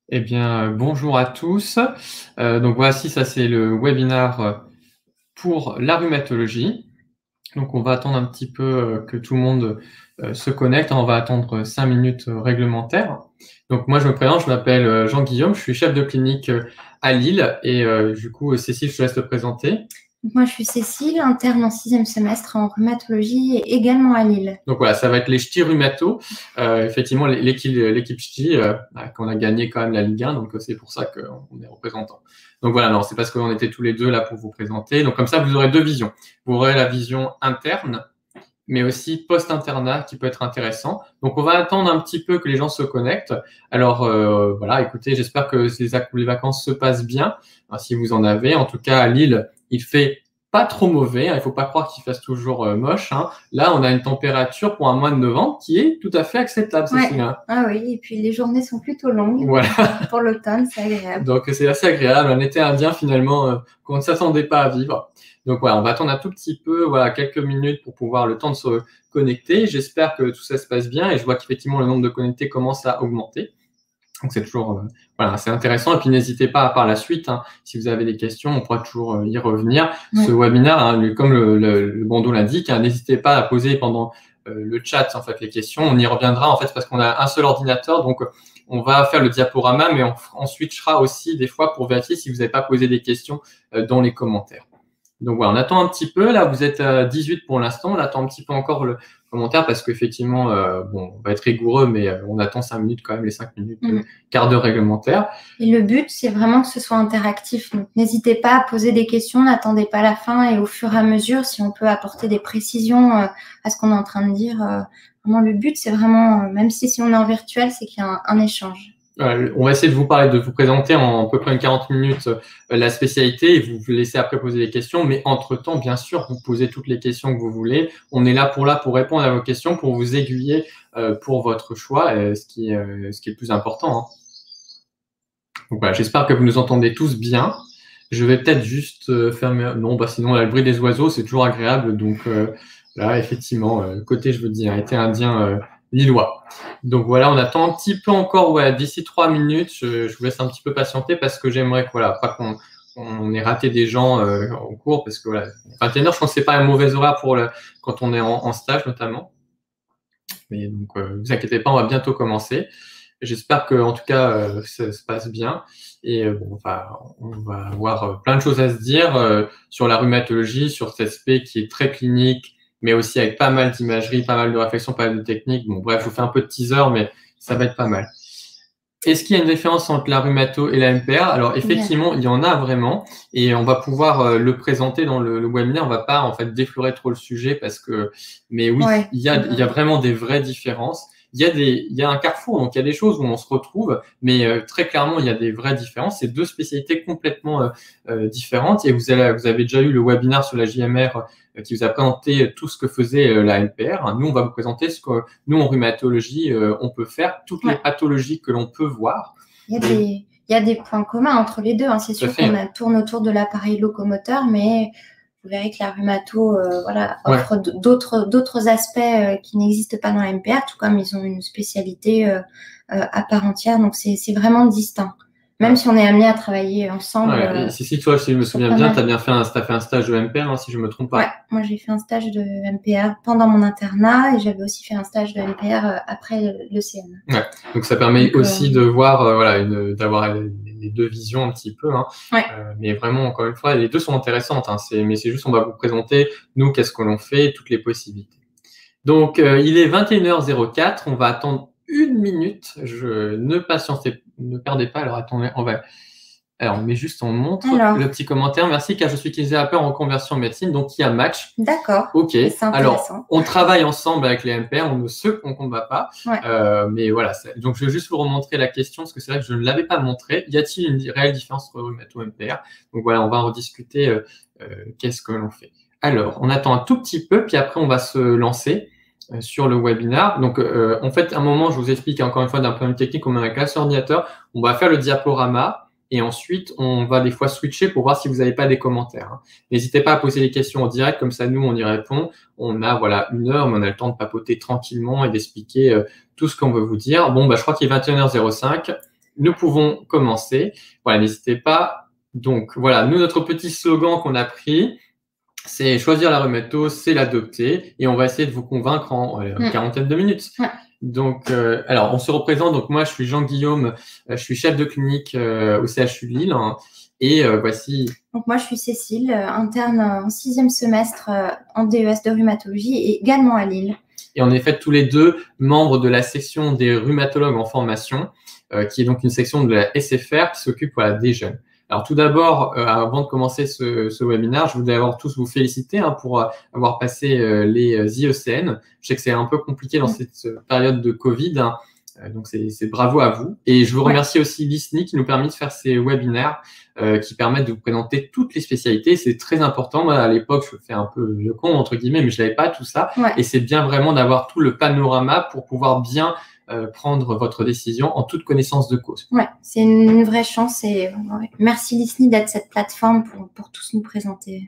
Eh bien, bonjour à tous. Donc voici, ça c'est le webinaire pour la rhumatologie. Donc on va attendre un petit peu que tout le monde se connecte. On va attendre 5 minutes réglementaires. Donc moi je me présente, je m'appelle Jean-Guillaume, je suis chef de clinique à Lille et du coup Cécile, je te laisse te présenter. Moi, je suis Cécile, interne en 6e semestre en rhumatologie et également à Lille. Donc voilà, ça va être les ch'tis rhumato. Effectivement, l'équipe ch'ti, qu'on a gagné quand même la Ligue 1, donc c'est pour ça qu'on est représentant. Donc voilà, non, c'est parce qu'on était tous les deux là pour vous présenter. Donc comme ça, vous aurez deux visions. Vous aurez la vision interne, mais aussi post-internat qui peut être intéressant. Donc on va attendre un petit peu que les gens se connectent. Alors voilà, écoutez, j'espère que les vacances se passent bien, si vous en avez. En tout cas, à Lille, il fait pas trop mauvais, hein. Il ne faut pas croire qu'il fasse toujours moche, hein. Là, on a une température pour un mois de novembre qui est tout à fait acceptable, Cécile. Ouais. Ah oui, et puis les journées sont plutôt longues. Voilà. Pour l'automne, c'est agréable. Donc c'est assez agréable, un été indien finalement qu'on ne s'attendait pas à vivre. Donc voilà, on va attendre un tout petit peu, voilà, quelques minutes pour pouvoir le temps de se connecter. J'espère que tout ça se passe bien et je vois qu'effectivement le nombre de connectés commence à augmenter. Donc c'est toujours voilà, c'est intéressant. Et puis n'hésitez pas par la suite, hein, si vous avez des questions, on pourra toujours y revenir. Ouais. Ce webinaire, hein, comme le bandeau l'indique, hein, n'hésitez pas à poser pendant le chat en fait les questions. On y reviendra en fait parce qu'on a un seul ordinateur, donc on va faire le diaporama, mais on switchera aussi des fois pour vérifier si vous n'avez pas posé des questions dans les commentaires. Donc voilà, on attend un petit peu. Là, vous êtes à 18 pour l'instant. On attend un petit peu encore le commentaire parce qu'effectivement, bon, on va être rigoureux, mais on attend 5 minutes quand même, les 5 minutes, quart d'heure réglementaire. Et le but, c'est vraiment que ce soit interactif. Donc, n'hésitez pas à poser des questions, n'attendez pas la fin et au fur et à mesure, si on peut apporter des précisions à ce qu'on est en train de dire. Vraiment, le but, c'est vraiment, même si on est en virtuel, c'est qu'il y a un échange. On va essayer de vous présenter en à peu près une 40 minutes la spécialité et vous laissez après poser des questions. Mais entre-temps, bien sûr, vous posez toutes les questions que vous voulez. On est là pour répondre à vos questions, pour vous aiguiller pour votre choix, ce qui est le plus important, hein. Donc voilà, j'espère que vous nous entendez tous bien. Je vais peut-être juste fermer. Non, sinon, là, le bruit des oiseaux, c'est toujours agréable. Donc là, effectivement, côté, je veux dire, été indien lillois. Donc voilà, on attend un petit peu encore, ouais, d'ici 3 minutes. Je vous laisse un petit peu patienter parce que j'aimerais que, voilà, pas qu'on ait raté des gens en cours parce que voilà, 21h, je pense que c'est pas un mauvais horaire pour quand on est en stage notamment. Mais donc, vous inquiétez pas, on va bientôt commencer. J'espère que, en tout cas, ça se passe bien. Et bon, on va avoir plein de choses à se dire sur la rhumatologie, sur cet aspect qui est très clinique, mais aussi avec pas mal d'imagerie, pas mal de réflexions, pas mal de techniques. Bon, bref, je vous fais un peu de teaser, mais ça va être pas mal. Est-ce qu'il y a une différence entre la rhumato et la MPR? Alors effectivement, il y en a vraiment, et on va pouvoir le présenter dans le webinaire. On va pas en fait déflorer trop le sujet parce que, mais oui, Ouais. il y a vraiment des vraies différences. Il y a un carrefour, donc il y a des choses où on se retrouve, mais très clairement, il y a des vraies différences. C'est deux spécialités complètement différentes. Et vous avez déjà eu le webinaire sur la JMR qui vous a présenté tout ce que faisait la MPR. Nous, on va vous présenter ce que nous, en rhumatologie, on peut faire, toutes les pathologies que l'on peut voir. Il y a des points communs entre les deux, hein. C'est sûr qu'on tourne autour de l'appareil locomoteur, mais vous verrez que la rhumato offre d'autres aspects qui n'existent pas dans la MPR, tout comme ils ont une spécialité à part entière. Donc, c'est vraiment distinct. Même si on est amené à travailler ensemble. Si toi, si je me souviens bien, tu as fait un stage de MPR, hein, si je ne me trompe pas. Ouais, moi j'ai fait un stage de MPR pendant mon internat et j'avais aussi fait un stage de MPR après le CM. Ouais, donc ça permet aussi de voir, d'avoir les deux visions un petit peu, hein. Ouais. Mais vraiment, encore une fois, les deux sont intéressantes, hein. Mais c'est juste, on va vous présenter, nous, qu'est-ce que l'on fait, toutes les possibilités. Donc, il est 21h04, on va attendre 1 minute. Ne perdez pas. Alors, attendez, on montre le petit commentaire. Merci, car je suis kinésithérapeute en reconversion en médecine, donc il y a match. D'accord. Ok. Alors, on travaille ensemble avec les MPR, on ne se combat pas. Ouais. Mais voilà. Donc, je vais juste vous remontrer la question, parce que c'est vrai que je ne l'avais pas montré. Y a-t-il une réelle différence entre rhumato et MPR? Donc voilà, on va en rediscuter. Qu'est-ce que l'on fait? Alors, on attend un tout petit peu, puis après, on va se lancer sur le webinaire. Donc, en fait, à un moment, je vous explique encore une fois d'un point de vue technique, on a un classe ordinateur, on va faire le diaporama et ensuite, on va des fois switcher pour voir si vous n'avez pas des commentaires, hein. N'hésitez pas à poser les questions en direct, comme ça, nous, on y répond. On a, 1 heure, mais on a le temps de papoter tranquillement et d'expliquer tout ce qu'on veut vous dire. Bon, je crois qu'il est 21h05. nous pouvons commencer. Voilà, n'hésitez pas. Donc, voilà, nous, notre petit slogan qu'on a pris, c'est choisir la rhumato, c'est l'adopter. Et on va essayer de vous convaincre en une quarantaine de minutes. Ouais. Donc, alors, on se représente. Donc, moi, je suis Jean-Guillaume, je suis chef de clinique au CHU Lille. Hein, et voici. Donc, moi, je suis Cécile, interne en 6e semestre en DES de rhumatologie et également à Lille. Et on est fait tous les deux membres de la section des rhumatologues en formation, qui est donc une section de la SFR qui s'occupe des jeunes. Alors tout d'abord, avant de commencer ce webinaire, je voudrais d'abord tous vous féliciter pour avoir passé les IECN. Je sais que c'est un peu compliqué dans cette période de Covid, donc c'est bravo à vous. Et je vous remercie aussi l'ISNI qui nous permet de faire ces webinaires qui permettent de vous présenter toutes les spécialités. C'est très important. Moi, à l'époque, je fais un peu le con, entre guillemets, mais je n'avais pas tout ça. Et c'est bien vraiment d'avoir tout le panorama pour pouvoir bien prendre votre décision en toute connaissance de cause. Ouais, c'est une vraie chance et merci l'ISNI d'être cette plateforme pour tous nous présenter.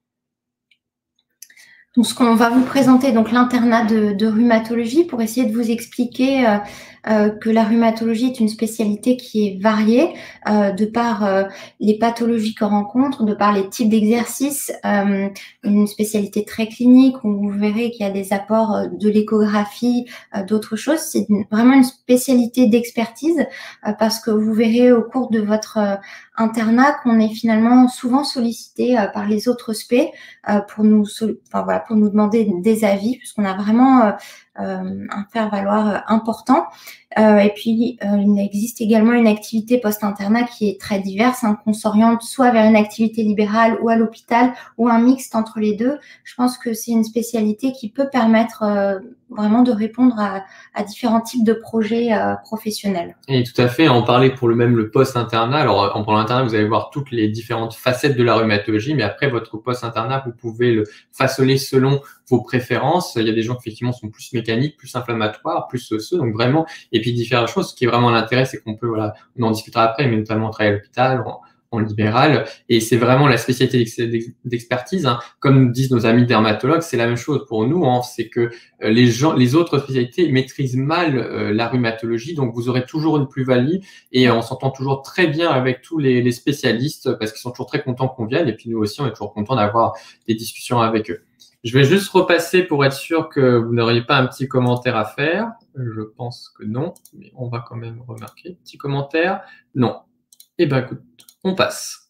Donc, ce qu'on va vous présenter, donc l'internat de rhumatologie pour essayer de vous expliquer que la rhumatologie est une spécialité qui est variée de par les pathologies qu'on rencontre, de par les types d'exercices, une spécialité très clinique où vous verrez qu'il y a des apports de l'échographie, d'autres choses. C'est vraiment une spécialité d'expertise parce que vous verrez au cours de votre internat qu'on est finalement souvent sollicité par les autres spé pour nous demander des avis puisqu'on a vraiment un faire-valoir important. Et puis, il existe également une activité post-internat qui est très diverse, qu'on s'oriente soit vers une activité libérale ou à l'hôpital ou un mixte entre les deux. Je pense que c'est une spécialité qui peut permettre vraiment de répondre à différents types de projets professionnels. Et tout à fait, on parlait pour le post-internat. Alors, en parlant d'internat, vous allez voir toutes les différentes facettes de la rhumatologie, mais après, votre post-internat, vous pouvez le façonner selon vos préférences. Il y a des gens qui, effectivement, sont plus mécaniques, plus inflammatoires, plus osseux, donc vraiment, et puis différentes choses. Ce qui est vraiment l'intérêt, c'est qu'on peut, on en discutera après, mais notamment travailler à l'hôpital, en libéral, et c'est vraiment la spécialité d'expertise. Comme disent nos amis dermatologues, c'est la même chose pour nous. C'est que les autres spécialités maîtrisent mal la rhumatologie, donc vous aurez toujours une plus-value et on s'entend toujours très bien avec tous les spécialistes parce qu'ils sont toujours très contents qu'on vienne et puis nous aussi, on est toujours contents d'avoir des discussions avec eux. Je vais juste repasser pour être sûr que vous n'auriez pas un petit commentaire à faire. Je pense que non, mais on va quand même remarquer. Petit commentaire? Non. Eh bien, écoute, on passe.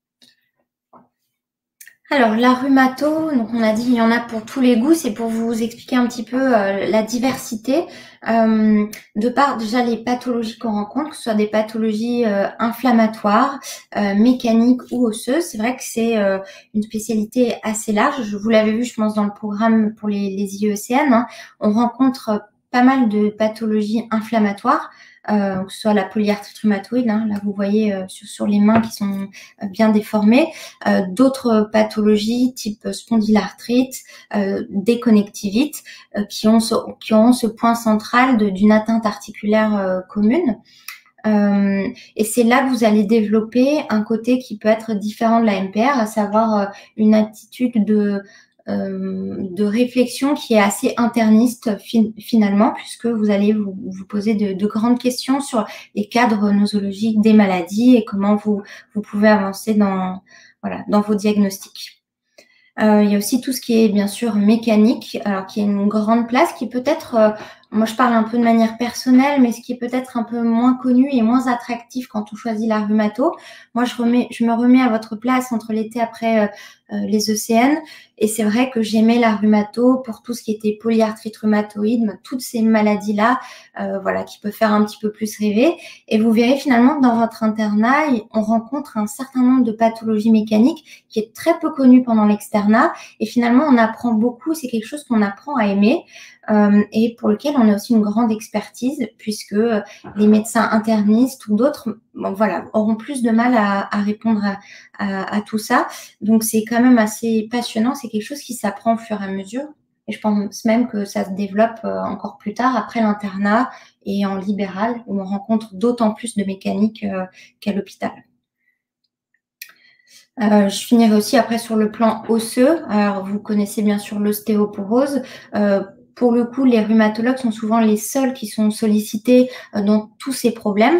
Alors, la rhumato, donc on a dit il y en a pour tous les goûts, c'est pour vous expliquer un petit peu la diversité de par déjà les pathologies qu'on rencontre, que ce soit des pathologies inflammatoires, mécaniques ou osseuses. C'est vrai que c'est une spécialité assez large. Vous l'avez vu, je pense, dans le programme pour les IECN. On rencontre pas mal de pathologies inflammatoires. Que ce soit la polyarthrite rhumatoïde, là vous voyez sur les mains qui sont bien déformées, d'autres pathologies type spondylarthrite, déconnectivite, qui ont ce point central d'une atteinte articulaire commune. Et c'est là que vous allez développer un côté qui peut être différent de la MPR, à savoir une attitude de réflexion qui est assez interniste finalement, puisque vous allez vous poser de grandes questions sur les cadres nosologiques des maladies et comment vous pouvez avancer dans vos diagnostics. Il y a aussi tout ce qui est bien sûr mécanique, alors qui est une grande place, qui peut-être, moi je parle un peu de manière personnelle, mais ce qui est peut-être un peu moins connu et moins attractif quand on choisit la rhumato. Moi je me remets à votre place entre l'été après les ECN, et c'est vrai que j'aimais la rhumato pour tout ce qui était polyarthrite rhumatoïde, toutes ces maladies-là, qui peuvent faire un petit peu plus rêver. Et vous verrez finalement que dans votre internat, on rencontre un certain nombre de pathologies mécaniques qui est très peu connu pendant l'externat, et finalement on apprend beaucoup, c'est quelque chose qu'on apprend à aimer. Et pour lequel on a aussi une grande expertise, puisque les médecins internistes ou d'autres auront plus de mal à répondre à tout ça. Donc, c'est quand même assez passionnant. C'est quelque chose qui s'apprend au fur et à mesure. Et je pense même que ça se développe encore plus tard, après l'internat et en libéral, où on rencontre d'autant plus de mécanique qu'à l'hôpital. Je finirai aussi après sur le plan osseux. Alors, vous connaissez bien sûr l'ostéoporose. pour le coup, les rhumatologues sont souvent les seuls qui sont sollicités dans tous ces problèmes,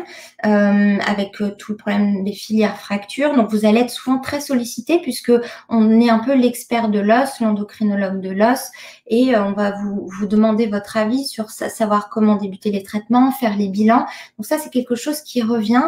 avec tout le problème des filières fractures. Donc, vous allez être souvent très sollicité puisque on est un peu l'expert de l'os, l'endocrinologue de l'os, et on va vous demander votre avis sur savoir comment débuter les traitements, faire les bilans. Donc ça, c'est quelque chose qui revient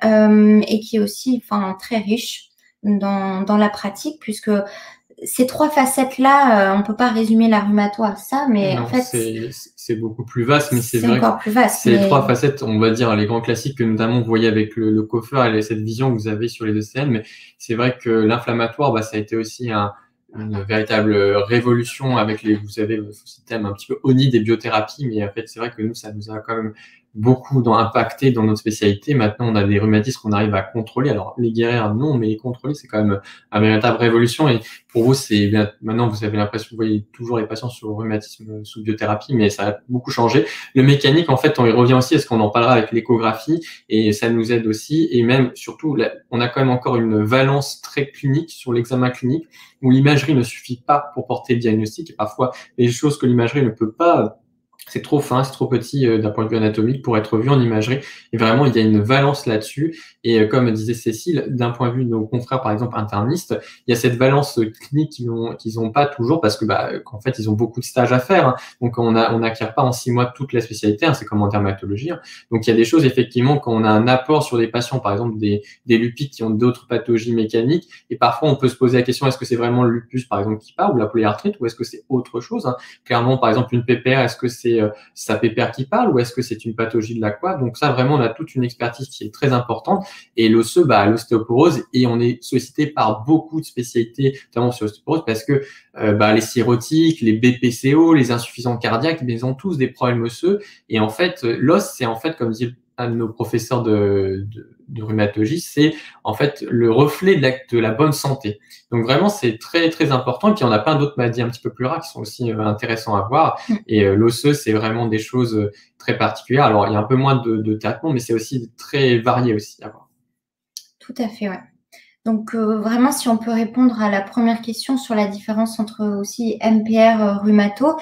et qui est aussi très riche dans la pratique, puisque ces 3 facettes-là, on ne peut pas résumer la rhumato à ça, mais non, en fait, c'est beaucoup plus vaste, mais c'est vrai encore plus vaste. C'est les 3 facettes, on va dire, les grands classiques que notamment vous voyez avec le coiffeur et cette vision que vous avez sur les ECM, mais c'est vrai que l'inflammatoire, ça a été aussi une véritable révolution avec vous savez, le système un petit peu ONI des biothérapies, mais en fait, c'est vrai que nous, ça nous a quand même beaucoup impacté dans notre spécialité. Maintenant, on a des rhumatismes qu'on arrive à contrôler. Alors, les guérir, non, mais les contrôler, c'est quand même une véritable révolution. Et pour vous, maintenant, vous avez l'impression que vous voyez toujours les patients sur rhumatisme sous biothérapie, mais ça a beaucoup changé. Le mécanique, en fait, on y revient aussi, est-ce qu'on en parlera avec l'échographie, et ça nous aide aussi. Et même, surtout, on a quand même encore une valence très clinique sur l'examen clinique, où l'imagerie ne suffit pas pour porter le diagnostic. Et parfois, les choses que l'imagerie ne peut pas, c'est trop fin, c'est trop petit d'un point de vue anatomique pour être vu en imagerie. Et vraiment, il y a une valence là-dessus. Et comme disait Cécile, d'un point de vue de nos confrères, par exemple, internistes, il y a cette valence clinique qu'ils ont pas toujours parce que, qu'en fait, ils ont beaucoup de stages à faire. Donc, on n'acquiert pas en 6 mois toute la spécialité. C'est comme en dermatologie. Donc, il y a des choses, effectivement, quand on a un apport sur des patients, par exemple, des lupites qui ont d'autres pathologies mécaniques. Et parfois, on peut se poser la question, est-ce que c'est vraiment le lupus, par exemple, qui part, ou la polyarthrite, ou est-ce que c'est autre chose? Clairement, par exemple, une PPR, est-ce que c'est sa PPR qui parle ou est-ce que c'est une pathologie de la quoi? Donc ça, vraiment, on a toute une expertise qui est très importante. Et l'osseux, l'ostéoporose, et on est sollicité par beaucoup de spécialités, notamment sur l'ostéoporose, parce que les cirrhotiques, les BPCO, les insuffisants cardiaques, ils ont tous des problèmes osseux. Et en fait, l'os, c'est en fait, comme dit un de nos professeurs de rhumatologie, c'est en fait le reflet de la bonne santé. Donc vraiment, c'est très, très important. Et puis, on a plein d'autres maladies un petit peu plus rares qui sont aussi intéressants à voir. Et l'osseux, c'est vraiment des choses très particulières. Alors, il y a un peu moins de traitements, mais c'est aussi très varié aussi à voir. Tout à fait, ouais. Donc, vraiment, si on peut répondre à la première question sur la différence entre aussi MPR, rhumato,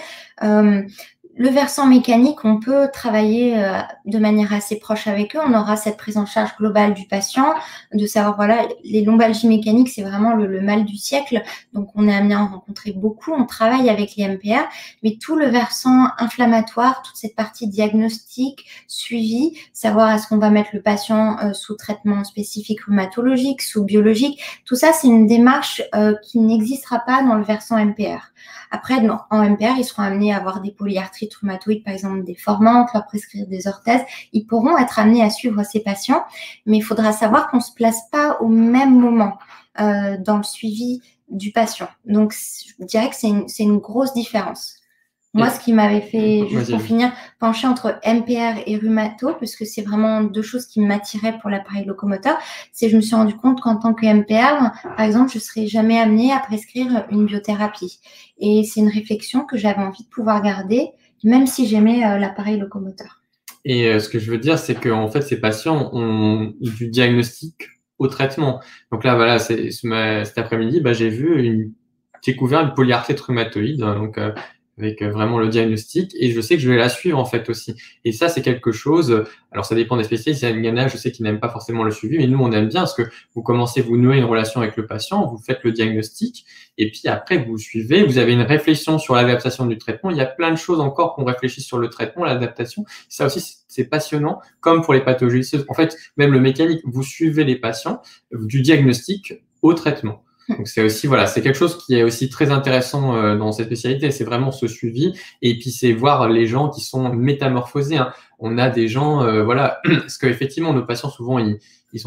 le versant mécanique, on peut travailler de manière assez proche avec eux. On aura cette prise en charge globale du patient, de savoir, voilà, les lombalgies mécaniques, c'est vraiment le mal du siècle. Donc, on est amené à en rencontrer beaucoup. On travaille avec les MPR, mais tout le versant inflammatoire, toute cette partie diagnostique, suivi, savoir est-ce qu'on va mettre le patient sous traitement spécifique rhumatologique, sous biologique, tout ça, c'est une démarche qui n'existera pas dans le versant MPR. Après, en MPR, ils seront amenés à avoir des polyarthrites rhumatoïdes, par exemple déformantes, leur prescrire des orthèses. Ils pourront être amenés à suivre ces patients, mais il faudra savoir qu'on ne se place pas au même moment dans le suivi du patient. Donc, je dirais que c'est une grosse différence. Moi, ce qui m'avait fait, juste pour finir, pencher entre MPR et rhumato, puisque c'est vraiment 2 choses qui m'attiraient pour l'appareil locomoteur, c'est que je me suis rendu compte qu'en tant que MPR, par exemple, je ne serais jamais amenée à prescrire une biothérapie. Et c'est une réflexion que j'avais envie de pouvoir garder, même si j'aimais l'appareil locomoteur. Et ce que je veux dire, c'est qu'en fait, ces patients ont du diagnostic au traitement. Donc là, voilà, cet après-midi, j'ai découvert une polyarthrite rhumatoïde, donc avec vraiment le diagnostic, et je sais que je vais la suivre en fait aussi. Et ça, c'est quelque chose, alors ça dépend des spécialistes, il y en a, je sais qu'ils n'aiment pas forcément le suivi, mais nous, on aime bien parce que vous nouez une relation avec le patient, vous faites le diagnostic, et puis après, vous suivez, vous avez une réflexion sur l'adaptation du traitement. Il y a plein de choses encore qu'on réfléchit sur le traitement, l'adaptation. Ça aussi, c'est passionnant, comme pour les pathologies. En fait, même le mécanique, vous suivez les patients du diagnostic au traitement. Donc c'est aussi, voilà, c'est quelque chose qui est aussi très intéressant dans cette spécialité, c'est vraiment ce suivi, et puis c'est voir les gens qui sont métamorphosés. On a des gens, voilà, parce qu'effectivement nos patients souvent ils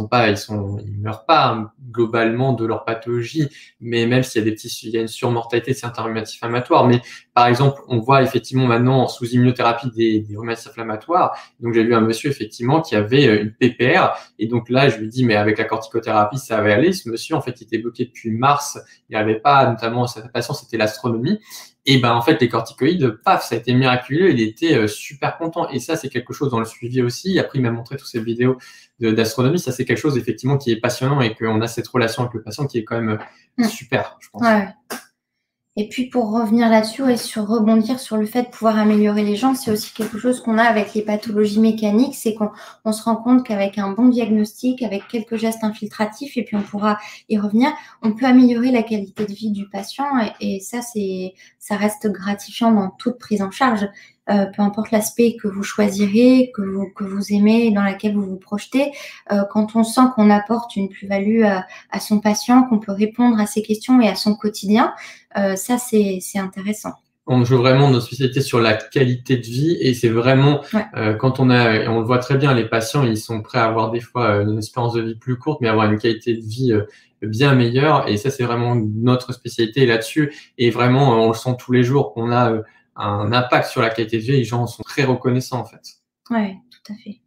meurent pas globalement de leur pathologie, mais même s'il y a il y a une surmortalité de certains rhumatismes inflammatoires. Mais par exemple, on voit effectivement maintenant sous immunothérapie des rhumatismes inflammatoires. Donc j'ai vu un monsieur effectivement qui avait une PPR, et donc là je lui dis mais avec la corticothérapie ça va aller. Ce monsieur en fait il était bloqué depuis mars, il n'avait pas, notamment sa passion c'était l'astronomie. Et en fait, les corticoïdes, paf, ça a été miraculeux. Il était super content. Et ça, c'est quelque chose dans le suivi aussi. Après, il m'a montré toutes ces vidéos d'astronomie. Ça, c'est quelque chose effectivement qui est passionnant et qu'on a cette relation avec le patient qui est quand même super, je pense. Ouais. Et puis pour revenir là-dessus et rebondir sur le fait de pouvoir améliorer les gens, c'est aussi quelque chose qu'on a avec les pathologies mécaniques, c'est qu'on se rend compte qu'avec un bon diagnostic, avec quelques gestes infiltratifs, et puis on pourra y revenir, on peut améliorer la qualité de vie du patient et ça reste gratifiant dans toute prise en charge. Peu importe l'aspect que vous choisirez, que vous aimez, dans laquelle vous vous projetez, quand on sent qu'on apporte une plus-value à son patient, qu'on peut répondre à ses questions et à son quotidien, ça c'est intéressant. On joue vraiment notre spécialité sur la qualité de vie et c'est vraiment quand on le voit très bien, les patients ils sont prêts à avoir des fois une espérance de vie plus courte, mais avoir une qualité de vie bien meilleure et ça c'est vraiment notre spécialité là-dessus et vraiment on le sent tous les jours qu'on a un impact sur la qualité de vie et les gens sont très reconnaissants en fait. Oui, tout à fait.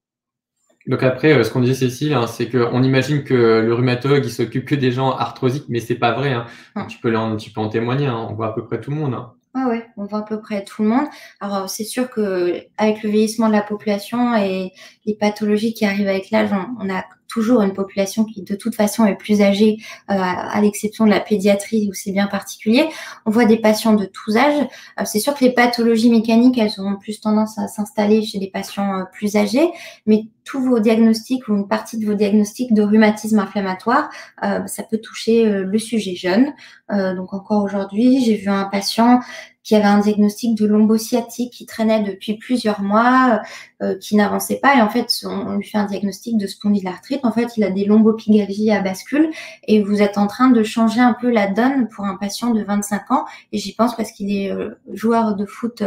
Donc après, ce qu'on disait Cécile, hein, c'est qu'on imagine que le rhumatologue il s'occupe que des gens arthrosiques, mais c'est pas vrai. Hein. Tu peux en témoigner. Hein. On voit à peu près tout le monde. Hein. Oui, on voit à peu près tout le monde. Alors, c'est sûr qu'avec le vieillissement de la population et les pathologies qui arrivent avec l'âge, on a toujours une population qui, de toute façon, est plus âgée, à l'exception de la pédiatrie où c'est bien particulier. On voit des patients de tous âges. C'est sûr que les pathologies mécaniques, elles auront plus tendance à s'installer chez des patients plus âgés, mais tous vos diagnostics ou une partie de vos diagnostics de rhumatisme inflammatoire, ça peut toucher le sujet jeune. Donc encore aujourd'hui, j'ai vu un patient qui avait un diagnostic de lombo-sciatique qui traînait depuis plusieurs mois, qui n'avançait pas. Et en fait, on lui fait un diagnostic de spondylarthrite. En fait, il a des lombopygalgies à bascule et vous êtes en train de changer un peu la donne pour un patient de 25 ans. Et j'y pense parce qu'il est joueur de foot,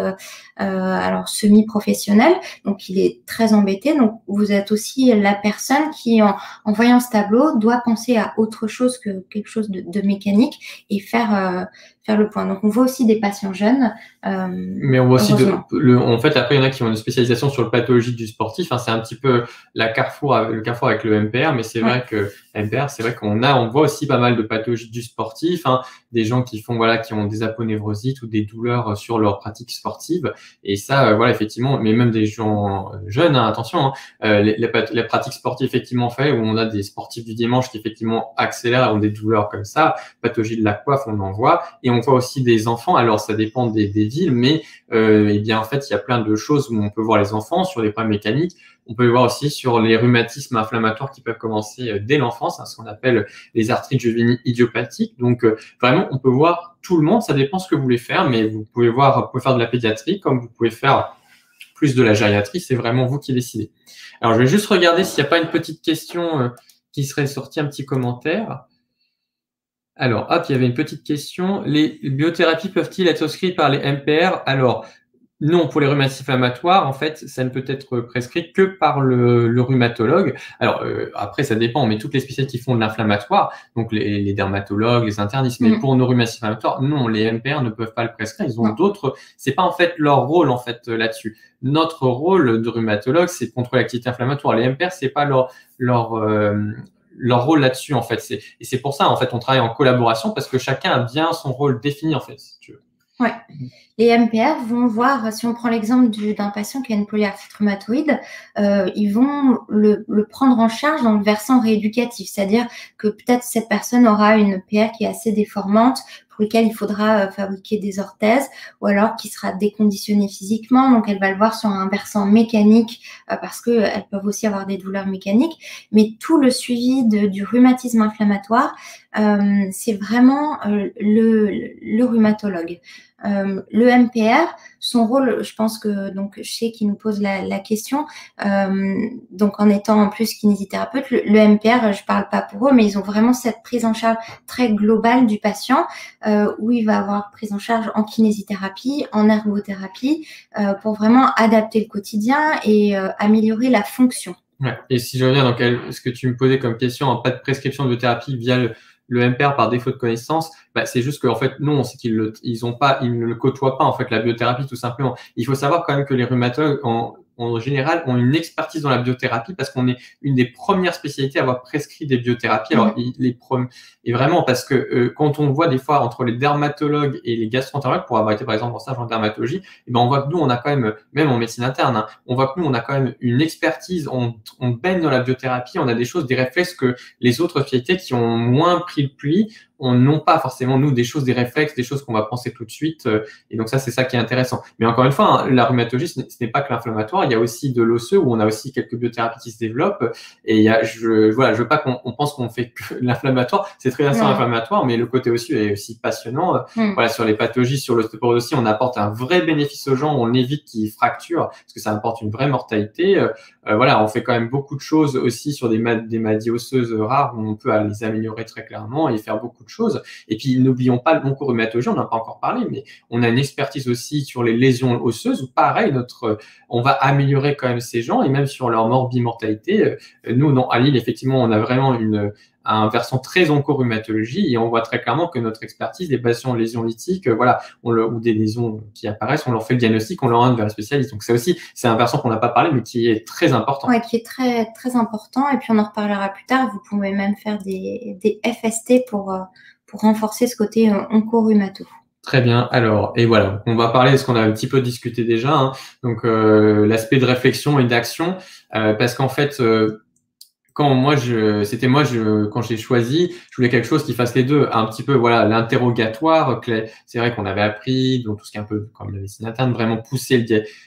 alors semi-professionnel. Donc, il est très embêté. Donc, vous êtes aussi la personne qui, en voyant ce tableau, doit penser à autre chose que quelque chose de mécanique et faire le point. Donc, on voit aussi des patients jeunes. Mais on voit aussi en fait, après, il y en a qui ont une spécialisation sur le pathologique du sportif. Hein, c'est un petit peu le carrefour avec le MPR, mais c'est vrai que MPR, c'est vrai on voit aussi pas mal de pathologies du sportif, hein, des gens qui ont des aponevrosites ou des douleurs sur leur pratique sportive. Et ça, effectivement, mais même des gens jeunes, hein, attention, hein, les pratiques sportives effectivement fait où on a des sportifs du dimanche qui effectivement accélèrent et ont des douleurs comme ça, pathologie de la coiffe, on en voit. Et on voit aussi des enfants. Alors, ça dépend des villes, mais en fait, il y a plein de choses où on peut voir les enfants sur les problèmes mécaniques. On peut les voir aussi sur les rhumatismes inflammatoires qui peuvent commencer dès l'enfance, hein, ce qu'on appelle les arthrites juvéniles idiopathiques. Donc, vraiment, on peut voir tout le monde. Ça dépend ce que vous voulez faire, mais vous pouvez faire de la pédiatrie comme vous pouvez faire plus de la gériatrie. C'est vraiment vous qui décidez. Alors, je vais juste regarder s'il n'y a pas une petite question qui serait sortie, un petit commentaire. Alors, il y avait une petite question. Les biothérapies peuvent-ils être prescrites par les MPR? Alors, non, pour les rhumatismes inflammatoires, en fait, ça ne peut être prescrit que par le rhumatologue. Alors, après, ça dépend, mais toutes les spécialistes qui font de l'inflammatoire, donc les dermatologues, les internistes, mais pour nos rhumatismes inflammatoires, non, les MPR ne peuvent pas le prescrire. Ils ont d'autres, c'est pas en fait leur rôle, en fait, là-dessus. Notre rôle de rhumatologue, c'est de contrôler l'activité inflammatoire. Les MPR, c'est pas leur rôle là-dessus, en fait. Et c'est pour ça, en fait, on travaille en collaboration parce que chacun a bien son rôle défini, en fait, si tu veux. Ouais. Les MPR vont voir, si on prend l'exemple d'un patient qui a une polyarthrite rhumatoïde, ils vont le prendre en charge dans le versant rééducatif, c'est-à-dire que peut-être cette personne aura une PR qui est assez déformante, pour lequel il faudra fabriquer des orthèses, ou alors qui sera déconditionnée physiquement, donc elle va le voir sur un versant mécanique, parce qu'elles peuvent aussi avoir des douleurs mécaniques, mais tout le suivi du rhumatisme inflammatoire, c'est vraiment le rhumatologue. Le MPR, son rôle, je pense que donc je sais qui nous pose la question, donc en étant en plus kinésithérapeute, le MPR, je parle pas pour eux, mais ils ont vraiment cette prise en charge très globale du patient, où il va avoir prise en charge en kinésithérapie, en ergothérapie, pour vraiment adapter le quotidien et améliorer la fonction. Ouais. Et si je reviens dans ce que tu me posais comme question, pas de prescription de thérapie via le MPR par défaut de connaissance, c'est juste qu'en fait, non, c'est qu'ils ne le côtoient pas, en fait, la biothérapie, tout simplement. Il faut savoir quand même que les rhumatologues, on en général, ont une expertise dans la biothérapie parce qu'on est une des premières spécialités à avoir prescrit des biothérapies. Alors, et vraiment parce que quand on voit des fois entre les dermatologues et les gastroentérologues, pour avoir été par exemple en stage en dermatologie, et ben on voit que nous, on a quand même en médecine interne, hein, on voit que nous, on a quand même une expertise, on baigne dans la biothérapie, on a des choses, des réflexes que les autres spécialités qui ont moins pris le pli, on n'ont pas forcément, nous, des choses, des réflexes, des choses qu'on va penser tout de suite. Et donc ça, c'est ça qui est intéressant. Mais encore une fois, hein, la rhumatologie, ce n'est pas que l'inflammatoire. Il y a aussi de l'osseux où on a aussi quelques biothérapies qui se développent. Et il y a, voilà, je veux pas qu'on pense qu'on fait que l'inflammatoire. C'est très bien ça, l'inflammatoire, mais le côté osseux est aussi passionnant. Voilà, sur les pathologies, sur l'ostéoporose aussi, on apporte un vrai bénéfice aux gens. On évite qu'ils fracturent parce que ça apporte une vraie mortalité. Voilà, on fait quand même beaucoup de choses aussi sur des maladies osseuses rares où on peut les améliorer très clairement et faire beaucoup de choses. Et puis, n'oublions pas le concours rhumatologie, on n'en a pas encore parlé, mais on a une expertise aussi sur les lésions osseuses où pareil, on va améliorer quand même ces gens et même sur leur morbimortalité. Nous, à Lille, effectivement, on a vraiment un versant très onco-rhumatologie et on voit très clairement que notre expertise, les patients en lésions lytiques, voilà, ou des lésions qui apparaissent, on leur fait le diagnostic, on leur emmène vers le spécialiste. Donc c'est un versant qu'on n'a pas parlé, mais qui est très important. Oui, qui est très, très important. Et puis on en reparlera plus tard. Vous pouvez même faire des FST pour renforcer ce côté onco-rhumato. Très bien. Alors, et voilà, on va parler de ce qu'on a un petit peu discuté déjà, hein. Donc, l'aspect de réflexion et d'action, parce qu'en fait, quand j'ai choisi, je voulais quelque chose qui fasse les deux, un petit peu, voilà, l'interrogatoire. C'est vrai qu'on avait appris, donc tout ce qui est un peu comme la médecine interne, vraiment pousser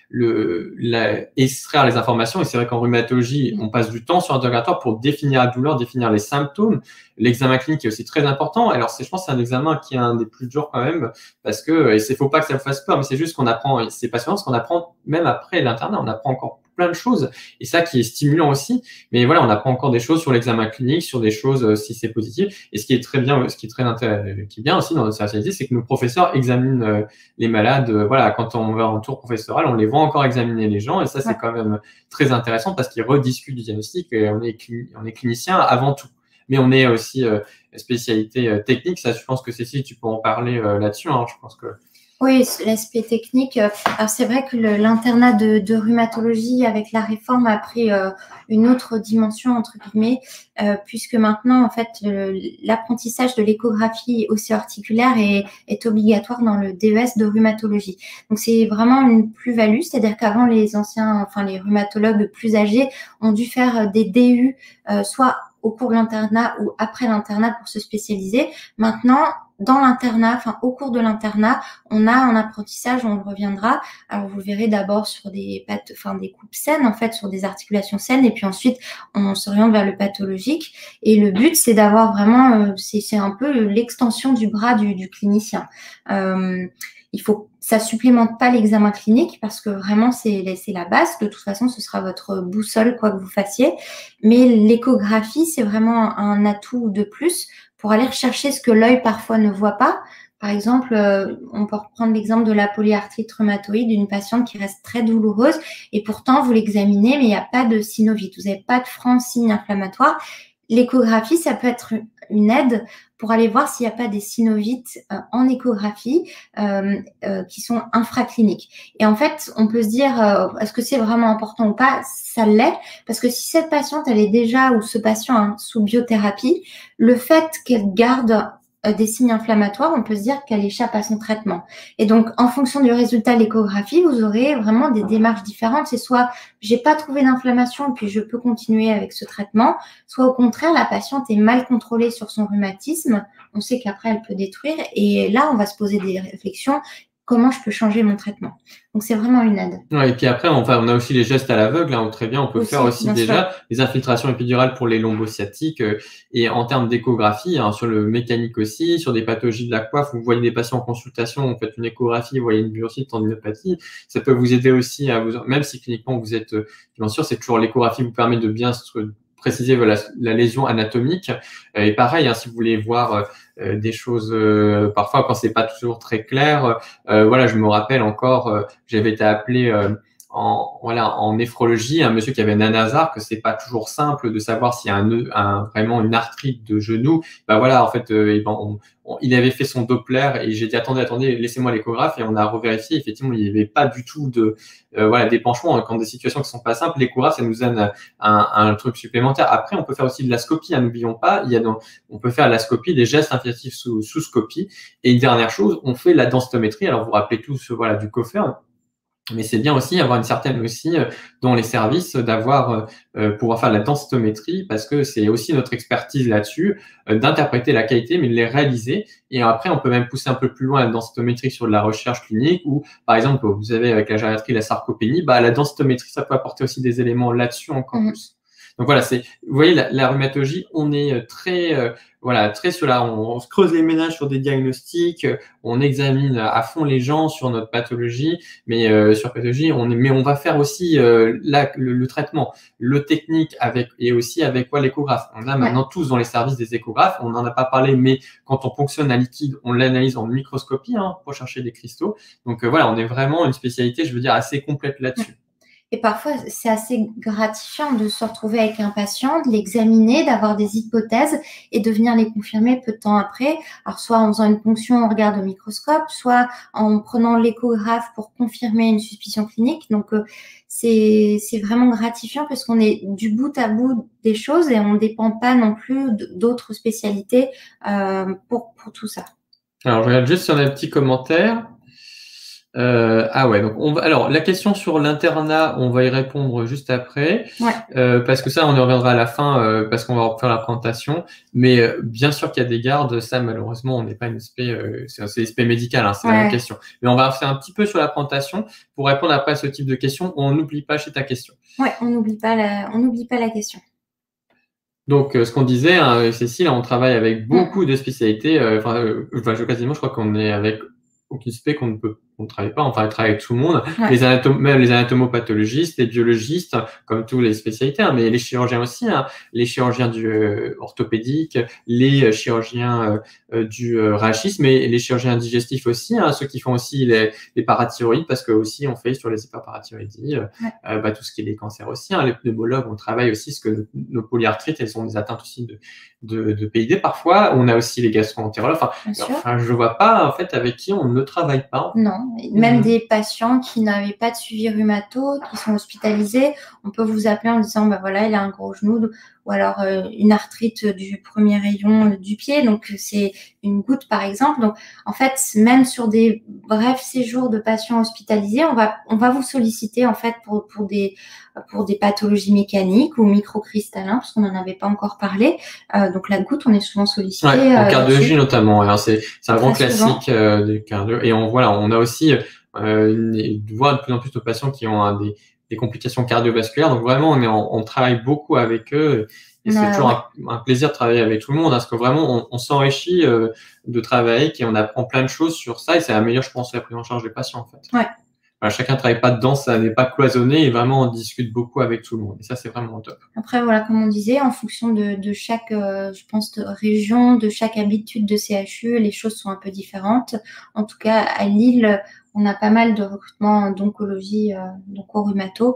extraire les informations. Et c'est vrai qu'en rhumatologie, on passe du temps sur l'interrogatoire pour définir la douleur, définir les symptômes. L'examen clinique est aussi très important. Alors, je pense que c'est un examen qui est un des plus durs quand même, parce que, faut pas que ça vous fasse peur, mais c'est juste qu'on apprend, c'est passionnant parce qu'on apprend même après l'internat, on apprend encore plein de choses. Et ça qui est stimulant aussi. Mais voilà, on apprend encore des choses sur l'examen clinique, sur des choses si c'est positif. Et ce qui est très bien, qui est bien aussi dans notre spécialité, c'est que nos professeurs examinent les malades. Voilà, quand on va en tour professoral, on les voit encore examiner les gens. Et ça, c'est quand même très intéressant parce qu'ils rediscutent du diagnostic et on est clinicien avant tout. Mais on est aussi spécialité technique. Ça, je pense que Cécile, tu peux en parler là-dessus, hein, je pense que... Oui, l'aspect technique. Alors c'est vrai que l'internat de rhumatologie avec la réforme a pris une autre dimension entre guillemets, puisque maintenant en fait l'apprentissage de l'échographie osseo-articulaire est obligatoire dans le DES de rhumatologie. Donc c'est vraiment une plus-value, c'est-à-dire qu'avant les rhumatologues plus âgés ont dû faire des DU soit au cours de l'internat ou après l'internat pour se spécialiser. Maintenant, dans l'internat, au cours de l'internat, on a un apprentissage, on reviendra. Alors, vous verrez d'abord sur des coupes saines, en fait, sur des articulations saines, et puis ensuite, on s'oriente vers le pathologique. Et le but, c'est d'avoir vraiment, c'est un peu l'extension du bras du clinicien. Ça supplémente pas l'examen clinique parce que vraiment c'est la base. De toute façon, ce sera votre boussole quoi que vous fassiez. Mais l'échographie, c'est vraiment un atout de plus pour aller rechercher ce que l'œil parfois ne voit pas. Par exemple, on peut reprendre l'exemple de la polyarthrite rhumatoïde d'une patiente qui reste très douloureuse et pourtant vous l'examinez, mais il n'y a pas de synovite. Vous n'avez pas de franc signe inflammatoire. L'échographie, ça peut être une aide pour aller voir s'il n'y a pas des synovites en échographie qui sont infracliniques. Et en fait, on peut se dire, est-ce que c'est vraiment important ou pas? Ça l'est, parce que si cette patiente, elle est déjà, ou ce patient sous biothérapie, le fait qu'elle garde des signes inflammatoires, on peut se dire qu'elle échappe à son traitement. Et donc, en fonction du résultat de l'échographie, vous aurez vraiment des démarches différentes. C'est soit j'ai pas trouvé d'inflammation et puis je peux continuer avec ce traitement, soit au contraire, la patiente est mal contrôlée sur son rhumatisme. On sait qu'après, elle peut détruire. Et là, on va se poser des réflexions. Comment je peux changer mon traitement? Donc, c'est vraiment une aide. Ouais, et puis après, on a aussi les gestes à l'aveugle, hein, très bien, on peut faire aussi déjà les infiltrations épidurales pour les lombosciatiques et en termes d'échographie, hein, sur le mécanique aussi, sur des pathologies de la coiffe, vous voyez des patients en consultation, vous faites une échographie, vous voyez une bursite, tendinopathie, ça peut vous aider aussi même si cliniquement vous êtes, bien sûr, c'est toujours l'échographie vous permet de bien préciser la lésion anatomique. Et pareil, hein, si vous voulez voir des choses parfois quand c'est pas toujours très clair. Voilà, je me rappelle encore, j'avais été appelé en néphrologie, un monsieur qui avait un anasar, que c'est pas toujours simple de savoir s'il y a vraiment une arthrite de genou. Bah voilà, en fait, il avait fait son Doppler et j'ai dit attendez, laissez-moi l'échographe et on a revérifié. Effectivement, il n'y avait pas du tout de d'épanchement. Quand des situations qui sont pas simples, l'échographe, ça nous donne un truc supplémentaire. Après, on peut faire aussi de la scopie, hein, n'oublions pas. On peut faire la scopie, des gestes infiltratifs sous scopie. Et une dernière chose, on fait la densitométrie. Alors, vous vous rappelez tous du COFER. Mais c'est bien aussi avoir une certaine aussi dans les services d'avoir pouvoir faire la densitométrie parce que c'est aussi notre expertise là-dessus d'interpréter la qualité mais de les réaliser et après on peut même pousser un peu plus loin la densitométrie sur de la recherche clinique ou par exemple vous avez avec la gériatrie la sarcopénie, la densitométrie ça peut apporter aussi des éléments là-dessus encore plus. Donc voilà, vous voyez la rhumatologie, on est très sur on se creuse les méninges sur des diagnostics, on examine à fond les gens sur notre pathologie, mais sur pathologie, on va faire aussi le traitement, le technique et aussi avec l'échographe. On a maintenant tous dans les services des échographes, on n'en a pas parlé, mais quand on ponctionne un liquide, on l'analyse en microscopie pour chercher des cristaux. Donc on est vraiment une spécialité, je veux dire, assez complète là-dessus. Et parfois, c'est assez gratifiant de se retrouver avec un patient, de l'examiner, d'avoir des hypothèses et de venir les confirmer peu de temps après. Alors, soit en faisant une ponction au regard de microscope, soit en prenant l'échographe pour confirmer une suspicion clinique. Donc, c'est vraiment gratifiant parce qu'on est du bout à bout des choses et on ne dépend pas non plus d'autres spécialités pour tout ça. Alors, je regarde juste sur les petits commentaires. Donc alors la question sur l'internat, on va y répondre juste après, parce que ça on y reviendra à la fin, parce qu'on va refaire la présentation. Mais bien sûr qu'il y a des gardes, ça malheureusement on n'est pas une spé, c'est spé médical, c'est la même question. Mais on va faire un petit peu sur la présentation pour répondre après à ce type de questions. On n'oublie pas chez ta question. On n'oublie pas la question. Donc, ce qu'on disait, Cécile, on travaille avec beaucoup de spécialités. Je crois qu'on est avec aucune spé qu'on ne travaille pas, on travaille avec tout le monde, même les anatomopathologistes, les biologistes, comme toutes les spécialités, mais les chirurgiens aussi, les chirurgiens du orthopédique, les chirurgiens du rachisme et les chirurgiens digestifs aussi, ceux qui font aussi les parathyroïdes, parce que aussi on fait sur les hyperparathyroïdies, tout ce qui est les cancers aussi, les pneumologues, on travaille aussi, parce que nos polyarthrites, elles sont des atteintes aussi de PID parfois, on a aussi les gastro-entérologues, je vois pas en fait avec qui on ne travaille pas. Non, même des patients qui n'avaient pas de suivi rhumato, qui sont hospitalisés, on peut vous appeler en disant il a un gros genou ou alors une arthrite du premier rayon du pied, donc c'est une goutte par exemple. Donc en fait, même sur des brefs séjours de patients hospitalisés, on va vous solliciter en fait pour des pathologies mécaniques ou microcristallins, parce qu'on n'en avait pas encore parlé. Donc la goutte, on est souvent sollicité. En cardiologie notamment, c'est un grand classique du cardio. Et on a aussi voit de plus en plus de patients qui ont des complications cardiovasculaires. Donc vraiment, on travaille beaucoup avec eux. Et c'est toujours un plaisir de travailler avec tout le monde, parce que vraiment, on s'enrichit de travailler, et on apprend plein de choses sur ça. Et c'est la meilleure, je pense, la prise en charge des patients, en fait. Chacun ne travaille pas dedans, ça n'est pas cloisonné et vraiment on discute beaucoup avec tout le monde. Et ça, c'est vraiment top. Après, comme on disait, en fonction de chaque, je pense, de région, de chaque habitude de CHU, les choses sont un peu différentes. En tout cas, à Lille, on a pas mal de recrutements d'oncologie, d'onco-rhumato.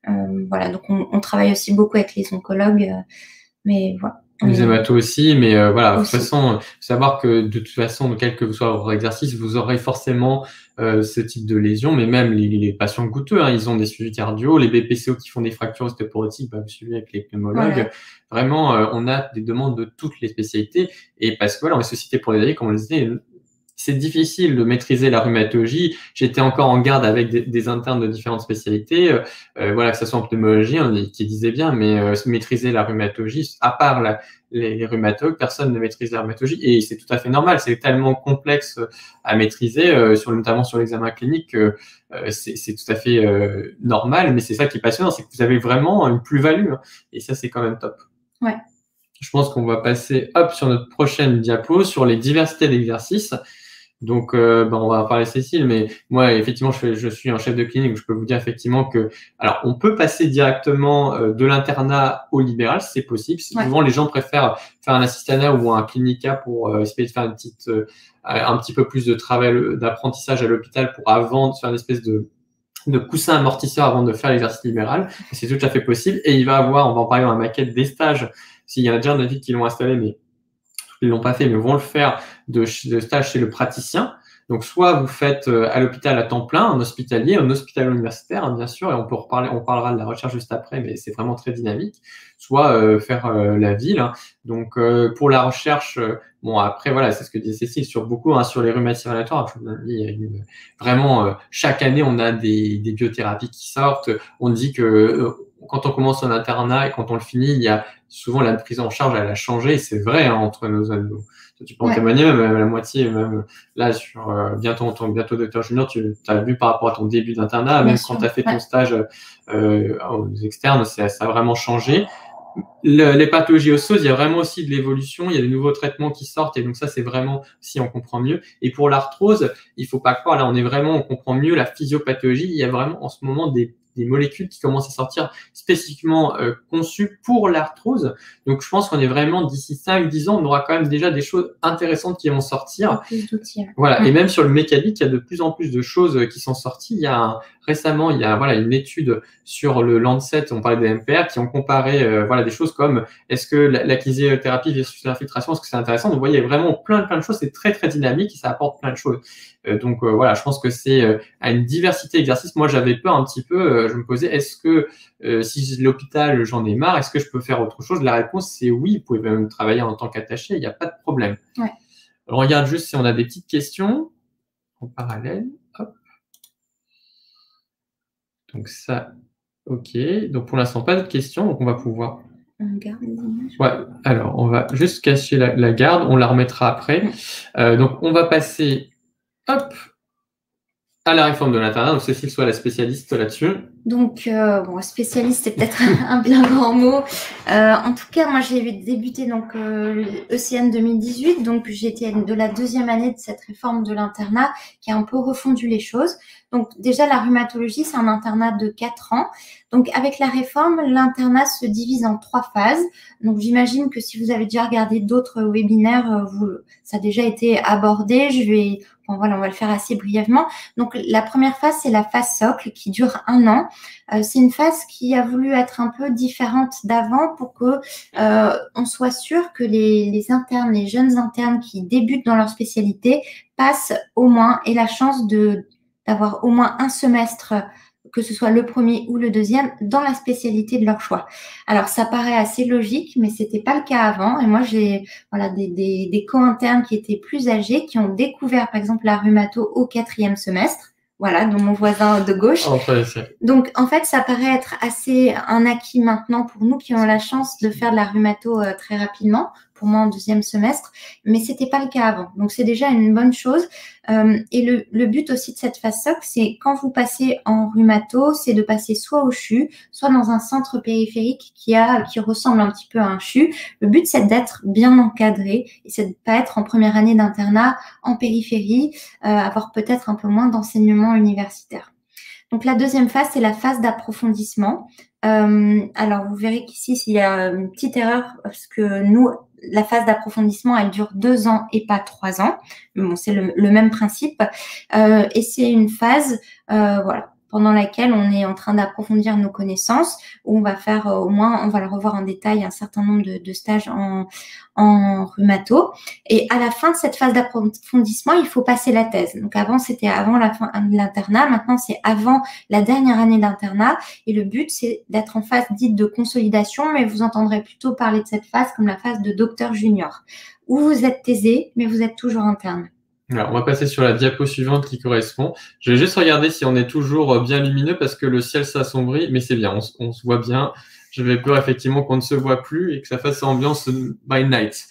Donc on travaille aussi beaucoup avec les oncologues. Mais voilà. Les hématos aussi, mais de toute façon, savoir que de toute façon, quel que soit votre exercice, vous aurez forcément ce type de lésion, mais même les patients goutteux, ils ont des suivis cardio, les BPCO qui font des fractures ostéoporotiques, vous suivez avec les pneumologues. Vraiment, on a des demandes de toutes les spécialités, et parce que on est sollicité pour les années, comme on le disait, c'est difficile de maîtriser la rhumatologie. J'étais encore en garde avec des internes de différentes spécialités, que ce soit en pneumologie, qui disaient bien, mais maîtriser la rhumatologie, à part les rhumatologues, personne ne maîtrise la rhumatologie, et c'est tout à fait normal. C'est tellement complexe à maîtriser, notamment sur l'examen clinique, que c'est tout à fait normal, mais c'est ça qui est passionnant, c'est que vous avez vraiment une plus-value, et ça, c'est quand même top. Je pense qu'on va passer sur notre prochaine diapo, sur les diversités d'exercices. Donc, on va parler Cécile, mais moi, effectivement, je suis un chef de clinique, je peux vous dire effectivement que, alors, on peut passer directement de l'internat au libéral, c'est possible. Souvent, les gens préfèrent faire un assistanat ou un clinica pour essayer de faire un petit peu plus de travail, d'apprentissage à l'hôpital pour avant de faire une espèce de de coussin amortisseur avant de faire l'exercice libéral. C'est tout à fait possible. Et il va avoir, on va en parler dans la maquette, des stages. S'il y en a déjà des qui l'ont installé, mais ils l'ont pas fait, mais vont le faire de stage chez le praticien. Donc, soit vous faites à l'hôpital à temps plein, en hospitalier, en hôpital universitaire, hein, bien sûr, et on parlera de la recherche juste après, mais c'est vraiment très dynamique. Soit faire la ville. Hein. Donc, pour la recherche, bon, après, voilà, c'est ce que disait Cécile sur beaucoup, hein, sur les rhumatismes inflammatoires. Je vous dis, vraiment, chaque année, on a des biothérapies qui sortent. On dit que quand on commence un internat et quand on le finit, il y a souvent la prise en charge, elle a changé. C'est vrai, hein, entre nos ados. Tu peux en témoigner, même la moitié, même là, sur bientôt docteur junior, tu as vu par rapport à ton début d'internat, même quand tu as fait ton stage aux externes, ça a vraiment changé. Les pathologies osseuses, il y a vraiment aussi de l'évolution, il y a des nouveaux traitements qui sortent et donc ça, c'est vraiment, si on comprend mieux. Et pour l'arthrose, il faut pas croire, là, on comprend mieux la physiopathologie. Il y a vraiment en ce moment des molécules qui commencent à sortir spécifiquement conçues pour l'arthrose. Donc, je pense qu'on est vraiment, d'ici 5-10 ans, on aura quand même déjà des choses intéressantes qui vont sortir. Plus d'outils. Voilà. Et même sur le mécanique, il y a de plus en plus de choses qui sont sorties. Récemment, il y a une étude sur le Lancet, on parlait des MPR, qui ont comparé des choses comme est-ce que la kinésithérapie versus l'infiltration, est-ce que c'est intéressant. Donc, vous voyez, vraiment plein de choses. C'est très, très dynamique et ça apporte plein de choses. Donc, je pense que c'est à une diversité d'exercices. Moi, j'avais peur un petit peu. Je me posais, est-ce que si l'hôpital, j'en ai marre, est-ce que je peux faire autre chose? La réponse, c'est oui. Vous pouvez même travailler en tant qu'attaché. Il n'y a pas de problème. Ouais. On regarde juste si on a des petites questions en parallèle. Hop. Donc ça, ok. Donc pour l'instant, pas de questions. Donc on va pouvoir... On garde les images. Ouais, alors on va juste cacher la garde. On la remettra après. Donc on va passer... Hop, à la réforme de l'internat. Donc Cécile soit la spécialiste là-dessus. Donc, spécialiste, c'est peut-être un bien grand mot. En tout cas, moi, j'ai débuté donc ECN 2018. Donc, j'étais de la 2e année de cette réforme de l'internat qui a un peu refondu les choses. Donc, déjà, la rhumatologie, c'est un internat de 4 ans. Donc, avec la réforme, l'internat se divise en 3 phases. Donc, j'imagine que si vous avez déjà regardé d'autres webinaires, ça a déjà été abordé. On va le faire assez brièvement. Donc, la première phase, c'est la phase socle qui dure 1 an. C'est une phase qui a voulu être un peu différente d'avant pour que on soit sûr que les internes, les jeunes internes qui débutent dans leur spécialité passent au moins, aient la chance d'avoir au moins un semestre, que ce soit le premier ou le deuxième, dans la spécialité de leur choix. Alors, ça paraît assez logique, mais c'était pas le cas avant. Et moi, j'ai des co-internes qui étaient plus âgés, qui ont découvert, par exemple, la rhumato au 4e semestre. Voilà, dont mon voisin de gauche. Donc, en fait, ça paraît être assez un acquis maintenant pour nous qui ont la chance de faire de la rhumato très rapidement, pour moi en 2e semestre, mais c'était pas le cas avant. Donc, c'est déjà une bonne chose. Et le but aussi de cette phase socle, c'est quand vous passez en rhumato, c'est de passer soit au CHU, soit dans un centre périphérique qui ressemble un petit peu à un CHU. Le but, c'est d'être bien encadré et c'est de pas être en première année d'internat en périphérie, avoir peut-être un peu moins d'enseignement universitaire. Donc, la 2e phase, c'est la phase d'approfondissement. Alors, vous verrez qu'ici, il y a une petite erreur parce que nous, la phase d'approfondissement, elle dure 2 ans et pas 3 ans. Mais bon, c'est le même principe. Et c'est une phase, pendant laquelle on est en train d'approfondir nos connaissances, où on va faire au moins, on va le revoir en détail, un certain nombre de stages en rhumato. Et à la fin de cette phase d'approfondissement, il faut passer la thèse. Donc c'était avant la fin de l'internat, maintenant c'est avant la dernière année d'internat. Et le but, c'est d'être en phase dite de consolidation, mais vous entendrez plutôt parler de cette phase comme la phase de docteur junior, où vous êtes thésé, mais vous êtes toujours interne. Alors, on va passer sur la diapo suivante qui correspond. Je vais juste regarder si on est toujours bien lumineux parce que le ciel s'assombrit, mais c'est bien, on se voit bien. J'avais peur effectivement qu'on ne se voit plus et que ça fasse ambiance by night.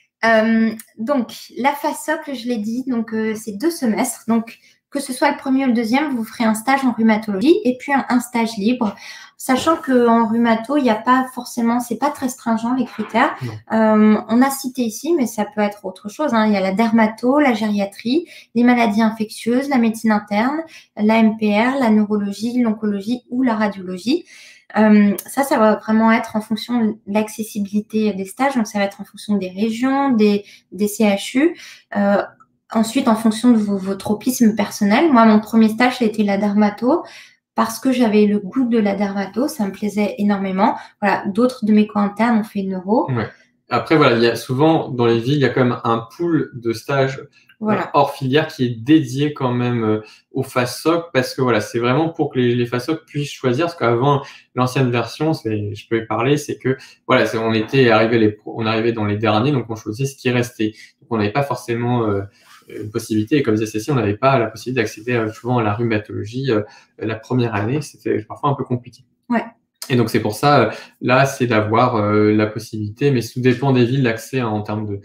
Donc, la phase socle, je l'ai dit, donc c'est 2 semestres. Donc, que ce soit le premier ou le deuxième, vous ferez un stage en rhumatologie et puis un stage libre. Sachant qu'en rhumato, il n'y a pas forcément, c'est pas très stringent les critères. On a cité ici, mais ça peut être autre chose. Il y a la dermato, la gériatrie, les maladies infectieuses, la médecine interne, la MPR, la neurologie, l'oncologie ou la radiologie. Ça va vraiment être en fonction de l'accessibilité des stages. Donc, ça va être en fonction des régions, des CHU. Ensuite, en fonction de vos tropismes personnels. Moi, mon premier stage, ça a été la dermato. parce que j'avais le goût de la dermato, ça me plaisait énormément. Voilà, d'autres de mes co-internes ont fait neuro. Ouais. Après, voilà, il y a souvent, dans les villes, il y a quand même un pool de stages hors filière qui est dédié quand même aux FASSOC, parce que voilà, c'est vraiment pour que les FASSOC puissent choisir, parce qu'avant, l'ancienne version, je peux y parler, c'est que voilà, on arrivait dans les derniers, donc on choisissait ce qui restait. Donc on n'avait pas forcément une possibilité, et comme disait Cécile, on n'avait pas la possibilité d'accéder souvent à la rhumatologie la première année, c'était parfois un peu compliqué. Ouais. Et donc c'est pour ça, là, c'est d'avoir la possibilité, mais tout dépend des villes, l'accès en termes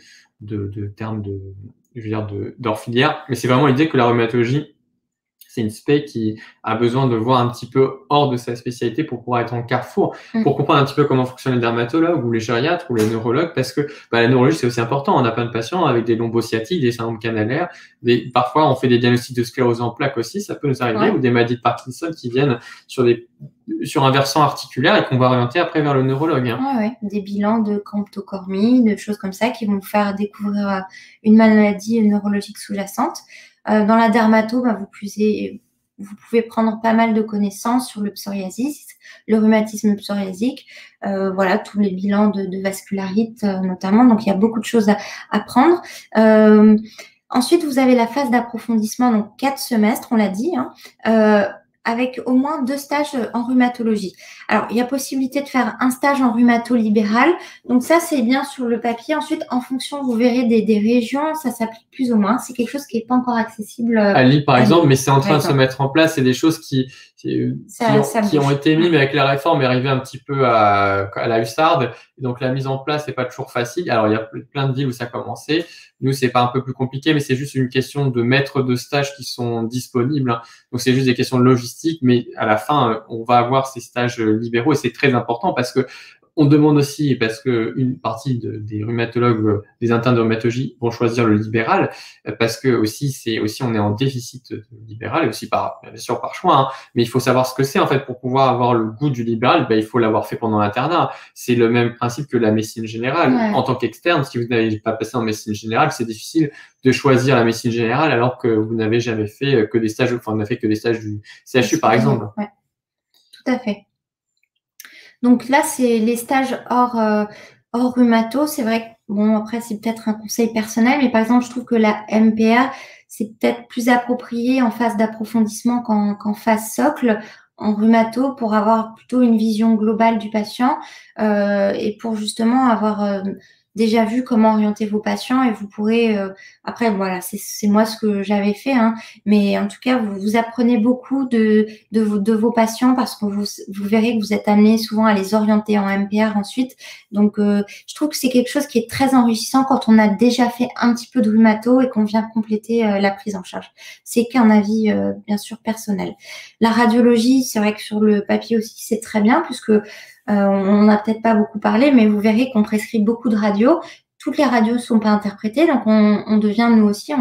d'hors filière. Mais c'est vraiment l'idée que la rhumatologie, c'est une spé qui a besoin de voir un petit peu hors de sa spécialité pour pouvoir être en carrefour, pour comprendre un petit peu comment fonctionnent les dermatologues ou les gériatres ou les neurologues, parce que la neurologie, c'est aussi important. On a plein de patients avec des lombosciatiques, des syndromes canalaires. Parfois, on fait des diagnostics de sclérose en plaques aussi, ça peut nous arriver, ou des maladies de Parkinson qui viennent sur un versant articulaire et qu'on va orienter après vers le neurologue. Ouais. Des bilans de camptocormie, de choses comme ça qui vont vous faire découvrir une maladie neurologique sous-jacente. Dans la dermato, vous pouvez prendre pas mal de connaissances sur le psoriasis, le rhumatisme psoriasique, voilà, tous les bilans de vascularite notamment. Donc, il y a beaucoup de choses à prendre. Ensuite, vous avez la phase d'approfondissement, donc 4 semestres, on l'a dit, avec au moins 2 stages en rhumatologie. Alors, il y a possibilité de faire un stage en rhumato libéral. Donc ça, c'est bien sur le papier. Ensuite, en fonction, vous verrez des régions, ça s'applique plus ou moins. C'est quelque chose qui n'est pas encore accessible. À Lille, par exemple, mais c'est en train de se mettre en place. C'est des choses qui ont été mises, mais avec la réforme, est arrivé un petit peu à la hussarde. Et donc, la mise en place, c'est pas toujours facile. Alors, il y a plein de villes où ça a commencé. Nous, c'est pas un peu plus compliqué, mais c'est juste une question de maîtres de stage qui sont disponibles. Donc, c'est juste des questions de logistique, mais à la fin, on va avoir ces stages libéraux et c'est très important parce que on demande aussi, parce que une partie des rhumatologues, des internes de rhumatologie vont choisir le libéral, parce que aussi on est en déficit libéral et aussi bien sûr par choix, mais il faut savoir ce que c'est en fait pour pouvoir avoir le goût du libéral. Il faut l'avoir fait pendant l'internat. C'est le même principe que la médecine générale. Ouais. En tant qu'externe, si vous n'avez pas passé en médecine générale, c'est difficile de choisir la médecine générale alors que vous n'avez jamais fait que des stages, on n'a fait que des stages du CHU par exemple. Ouais. Tout à fait. Donc là, c'est les stages hors rhumato. C'est vrai que, bon, après, c'est peut-être un conseil personnel, mais par exemple, je trouve que la MPA, c'est peut-être plus approprié en phase d'approfondissement qu'en phase socle en rhumato pour avoir plutôt une vision globale du patient et pour justement avoir déjà vu comment orienter vos patients et vous pourrez après voilà, c'est moi ce que j'avais fait, mais en tout cas vous apprenez beaucoup de vos patients parce que vous verrez que vous êtes amené souvent à les orienter en MPR ensuite. Donc je trouve que c'est quelque chose qui est très enrichissant quand on a déjà fait un petit peu de rhumato et qu'on vient compléter la prise en charge. C'est qu'un avis bien sûr personnel. La radiologie, c'est vrai que sur le papier aussi c'est très bien puisque on n'a peut-être pas beaucoup parlé, mais vous verrez qu'on prescrit beaucoup de radios. Toutes les radios ne sont pas interprétées, donc on devient, nous aussi,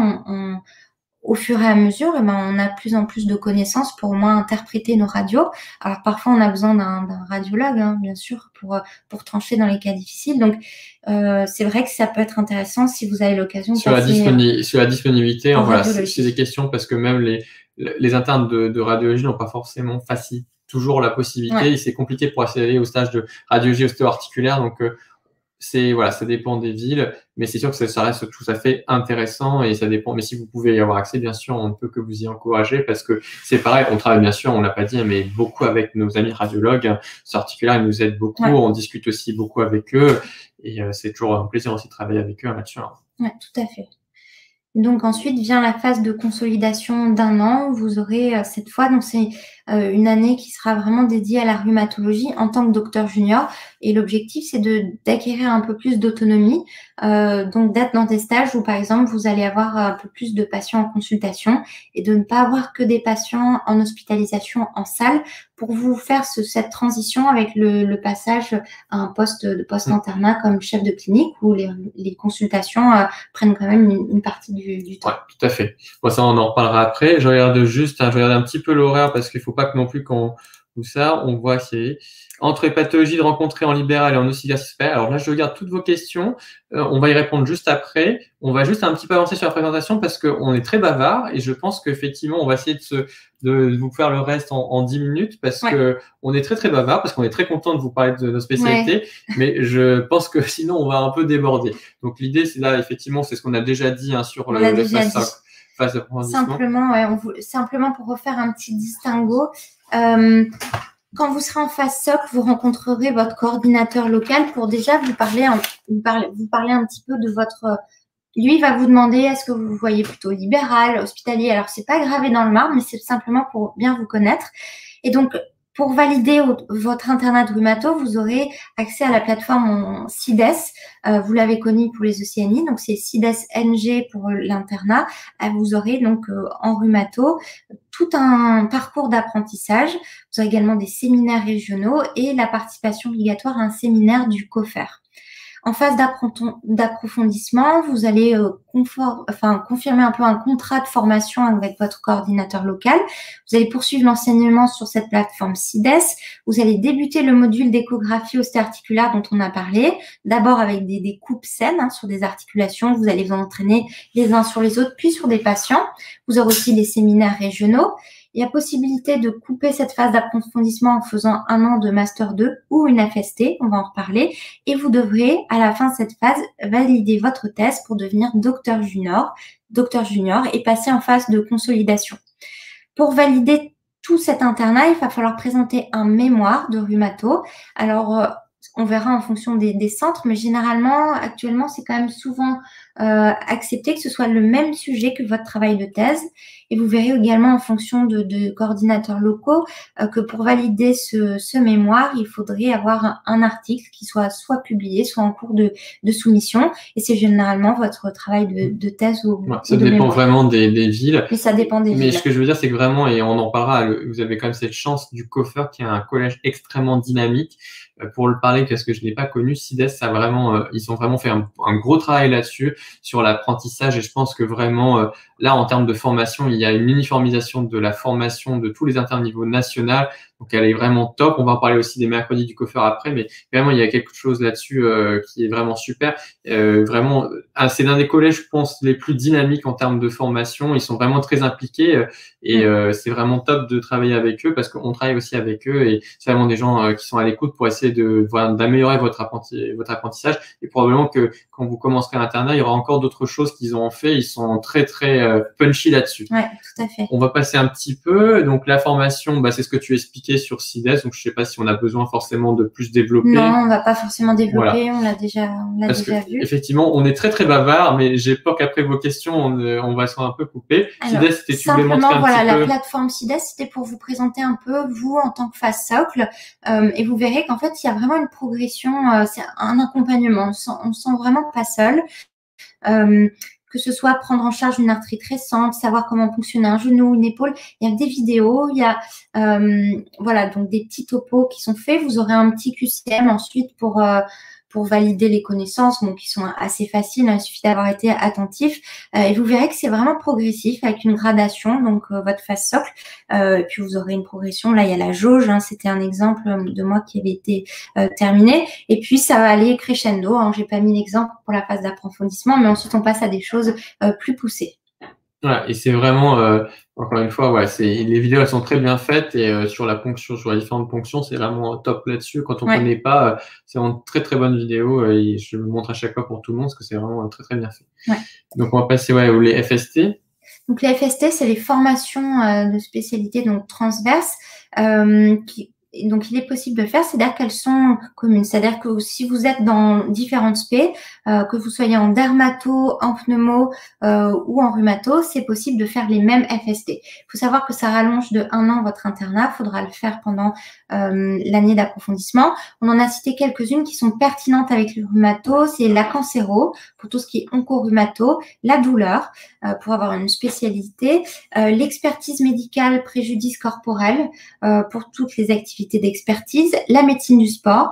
au fur et à mesure, on a de plus en plus de connaissances pour au moins interpréter nos radios. Alors parfois, on a besoin d'un radiologue, bien sûr, pour trancher dans les cas difficiles. Donc, c'est vrai que ça peut être intéressant si vous avez l'occasion de passer sur la disponibilité, voilà, c'est des questions parce que même les internes de radiologie n'ont pas forcément toujours la possibilité. C'est compliqué pour accéder au stage de radiologie ostéo-articulaire. Donc, ça dépend des villes, mais c'est sûr que ça reste tout à fait intéressant et ça dépend. Mais si vous pouvez y avoir accès, bien sûr, on ne peut que vous y encourager parce que c'est pareil, on travaille bien sûr, on l'a pas dit, mais beaucoup avec nos amis radiologues. Ostéo-articulaire, ils nous aident beaucoup. On discute aussi beaucoup avec eux et c'est toujours un plaisir aussi de travailler avec eux là-dessus. Ouais, tout à fait. Donc ensuite vient la phase de consolidation d'1 an. Vous aurez cette fois, donc c'est une année qui sera vraiment dédiée à la rhumatologie en tant que docteur junior. Et l'objectif, c'est d'acquérir un peu plus d'autonomie. Donc d'être dans des stages où, par exemple, vous allez avoir un peu plus de patients en consultation et de ne pas avoir que des patients en hospitalisation en salle pour vous faire cette transition avec le passage à un poste de post-internat comme chef de clinique où les consultations prennent quand même une partie du temps. Ouais, tout à fait. Bon, ça, on en reparlera après. Je regarde un petit peu l'horaire parce qu'il ne faut pas que non plus qu'on tout ça. On voit c'est entre les pathologies de rencontrer en libéral et en oscillatif. Alors là, je regarde toutes vos questions. On va y répondre juste après. On va juste un petit peu avancer sur la présentation parce qu'on est très bavard et je pense qu'effectivement, on va essayer de vous faire le reste en 10 minutes parce que on est très, très bavard, parce qu'on est très content de vous parler de nos spécialités, mais je pense que sinon, on va un peu déborder. Donc, l'idée, c'est là, effectivement, c'est ce qu'on a déjà dit sur le phase d'approfondissement. Simplement pour refaire un petit distinguo, quand vous serez en phase socle, vous rencontrerez votre coordinateur local pour déjà vous parler un petit peu de votre… Lui, il va vous demander est-ce que vous voyez plutôt libéral, hospitalier. Alors, c'est pas gravé dans le marbre, mais c'est simplement pour bien vous connaître. Et donc, pour valider votre internat de rhumato, vous aurez accès à la plateforme CIDES. Vous l'avez connue pour les ECNI, donc c'est CIDES NG pour l'internat. Vous aurez donc en rhumato tout un parcours d'apprentissage. Vous aurez également des séminaires régionaux et la participation obligatoire à un séminaire du COFER. En phase d'approfondissement, vous allez confirmer un peu un contrat de formation avec votre coordinateur local. Vous allez poursuivre l'enseignement sur cette plateforme CIDES. Vous allez débuter le module d'échographie ostéo-articulaire dont on a parlé. D'abord avec des coupes saines sur des articulations. Vous allez vous entraîner les uns sur les autres, puis sur des patients. Vous aurez aussi des séminaires régionaux. Il y a possibilité de couper cette phase d'approfondissement en faisant 1 an de Master 2 ou une FST, on va en reparler. Et vous devrez, à la fin de cette phase, valider votre thèse pour devenir docteur junior et passer en phase de consolidation. Pour valider tout cet internat, il va falloir présenter un mémoire de rhumato. Alors, on verra en fonction des centres, mais généralement, actuellement, c'est quand même souvent accepté que ce soit le même sujet que votre travail de thèse. Et vous verrez également en fonction de coordinateurs locaux que pour valider ce mémoire, il faudrait avoir un article qui soit publié, soit en cours de soumission. Et c'est généralement votre travail de thèse ou ça dépend mémoire. Vraiment des villes. Mais ça dépend des villes. Mais ce que je veux dire, c'est que vraiment, et on en parlera, vous avez quand même cette chance du COFER qui est un collège extrêmement dynamique. Pour le parler, parce que je ne l'ai pas connu, CIDES, ça vraiment, ils ont vraiment fait un gros travail là-dessus, sur l'apprentissage. Et je pense que vraiment, là, en termes de formation, il y a une uniformisation de la formation de tous les internes au niveau national. Donc, elle est vraiment top. On va en parler aussi des mercredis du COFER après, mais vraiment, il y a quelque chose là-dessus qui est vraiment super. Vraiment, c'est l'un des collèges, je pense, les plus dynamiques en termes de formation. Ils sont vraiment très impliqués et c'est vraiment top de travailler avec eux parce qu'on travaille aussi avec eux et c'est vraiment des gens qui sont à l'écoute pour essayer d'améliorer votre apprentissage. Et probablement que quand vous commencerez l'internat, il y aura encore d'autres choses qu'ils ont fait. Ils sont très, très punchy là-dessus. Ouais, tout à fait. On va passer un petit peu. Donc, la formation, c'est ce que tu expliquais sur CIDES. Donc, je sais pas si on a besoin forcément de plus développer. Non, on va pas forcément développer. Voilà. On l'a déjà vu. Effectivement, on est très, très bavard, mais j'ai peur qu'après vos questions, on va se un peu couper. CIDES, c'était tu voulais montrer un petit peu. La plateforme CIDES, c'était pour vous présenter un peu, vous, en tant que phase socle. Et vous verrez qu'en fait, il y a vraiment une progression, c'est un accompagnement. On se sent vraiment pas seul. Que ce soit prendre en charge une arthrite récente, savoir comment fonctionne un genou, une épaule. Il y a des vidéos, il y a donc des petits topos qui sont faits. Vous aurez un petit QCM ensuite pour valider les connaissances, qui sont assez faciles, il suffit d'avoir été attentif. Et vous verrez que c'est vraiment progressif avec une gradation, donc votre phase socle. Et puis vous aurez une progression. Là, il y a la jauge, c'était un exemple de moi qui avait été terminé. Et puis ça va aller crescendo. J'ai pas mis l'exemple pour la phase d'approfondissement, mais ensuite on passe à des choses plus poussées. Ouais, et c'est vraiment, encore une fois, les vidéos, elles sont très bien faites et sur la ponction, sur les différentes ponctions, c'est vraiment top là-dessus. Quand on connaît pas, c'est une très très bonne vidéo et je le montre à chaque fois pour tout le monde parce que c'est vraiment très très bien fait. Ouais. Donc on va passer les FST. Donc les FST, c'est les formations de spécialité donc transverses donc, il est possible de le faire, c'est-à-dire qu'elles sont communes. C'est-à-dire que si vous êtes dans différentes spé, que vous soyez en dermato, en pneumo ou en rhumato, c'est possible de faire les mêmes FST. Il faut savoir que ça rallonge de 1 an votre internat. Il faudra le faire pendant l'année d'approfondissement. On en a cité quelques-unes qui sont pertinentes avec le rhumato. C'est la cancéro, pour tout ce qui est oncorhumato, la douleur, pour avoir une spécialité, l'expertise médicale préjudice corporel, pour toutes les activités d'expertise, la médecine du sport,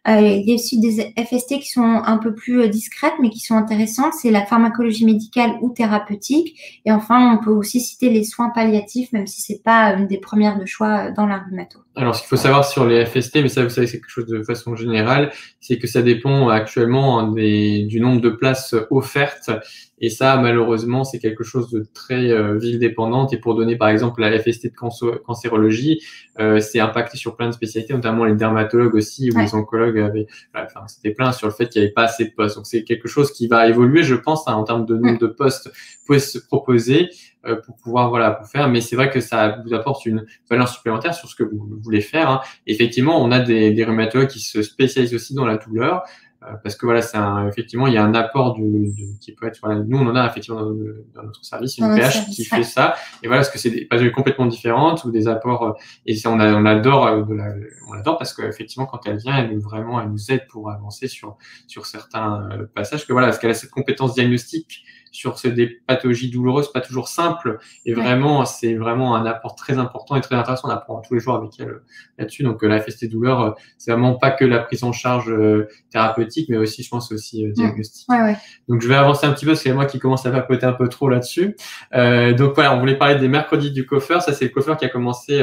Il y a aussi des FST qui sont un peu plus discrètes, mais qui sont intéressantes. C'est la pharmacologie médicale ou thérapeutique. Et enfin, on peut aussi citer les soins palliatifs, même si c'est pas une des premières de choix dans la rhumato. Alors, ce qu'il faut savoir sur les FST, mais ça, vous savez, c'est quelque chose de façon générale, c'est que ça dépend actuellement du nombre de places offertes. Et ça, malheureusement, c'est quelque chose de très ville dépendante. Et pour donner, par exemple, la FST de cancérologie, c'est impacté sur plein de spécialités, notamment les dermatologues aussi, ou les oncologues avaient, enfin, c'était plein sur le fait qu'il n'y avait pas assez de postes. Donc, c'est quelque chose qui va évoluer, je pense, en termes de nombre de postes pouvez se proposer pour pouvoir pour faire. Mais c'est vrai que ça vous apporte une valeur supplémentaire sur ce que vous voulez faire. Hein. Effectivement, on a des rhumatologues qui se spécialisent aussi dans la douleur. Parce que effectivement, il y a un apport qui peut être. Nous, on en a effectivement dans notre service une PH qui fait ça. Et voilà, parce que c'est des pathologies complètement différentes ou des apports. Et on adore parce qu'effectivement, quand elle vient, elle nous aide pour avancer sur certains passages. Parce qu'elle a cette compétence diagnostique sur des pathologies douloureuses, pas toujours simples. Et vraiment, c'est vraiment un apport très important et très intéressant. On apprend tous les jours avec elle là-dessus. Donc, la FST douleur, c'est vraiment pas que la prise en charge thérapeutique, mais aussi, je pense, aussi diagnostique. Donc, je vais avancer un petit peu parce que c'est moi qui commence à papoter un peu trop là-dessus. Donc, voilà, on voulait parler des mercredis du coiffeur. Ça, c'est le coiffeur qui a commencé,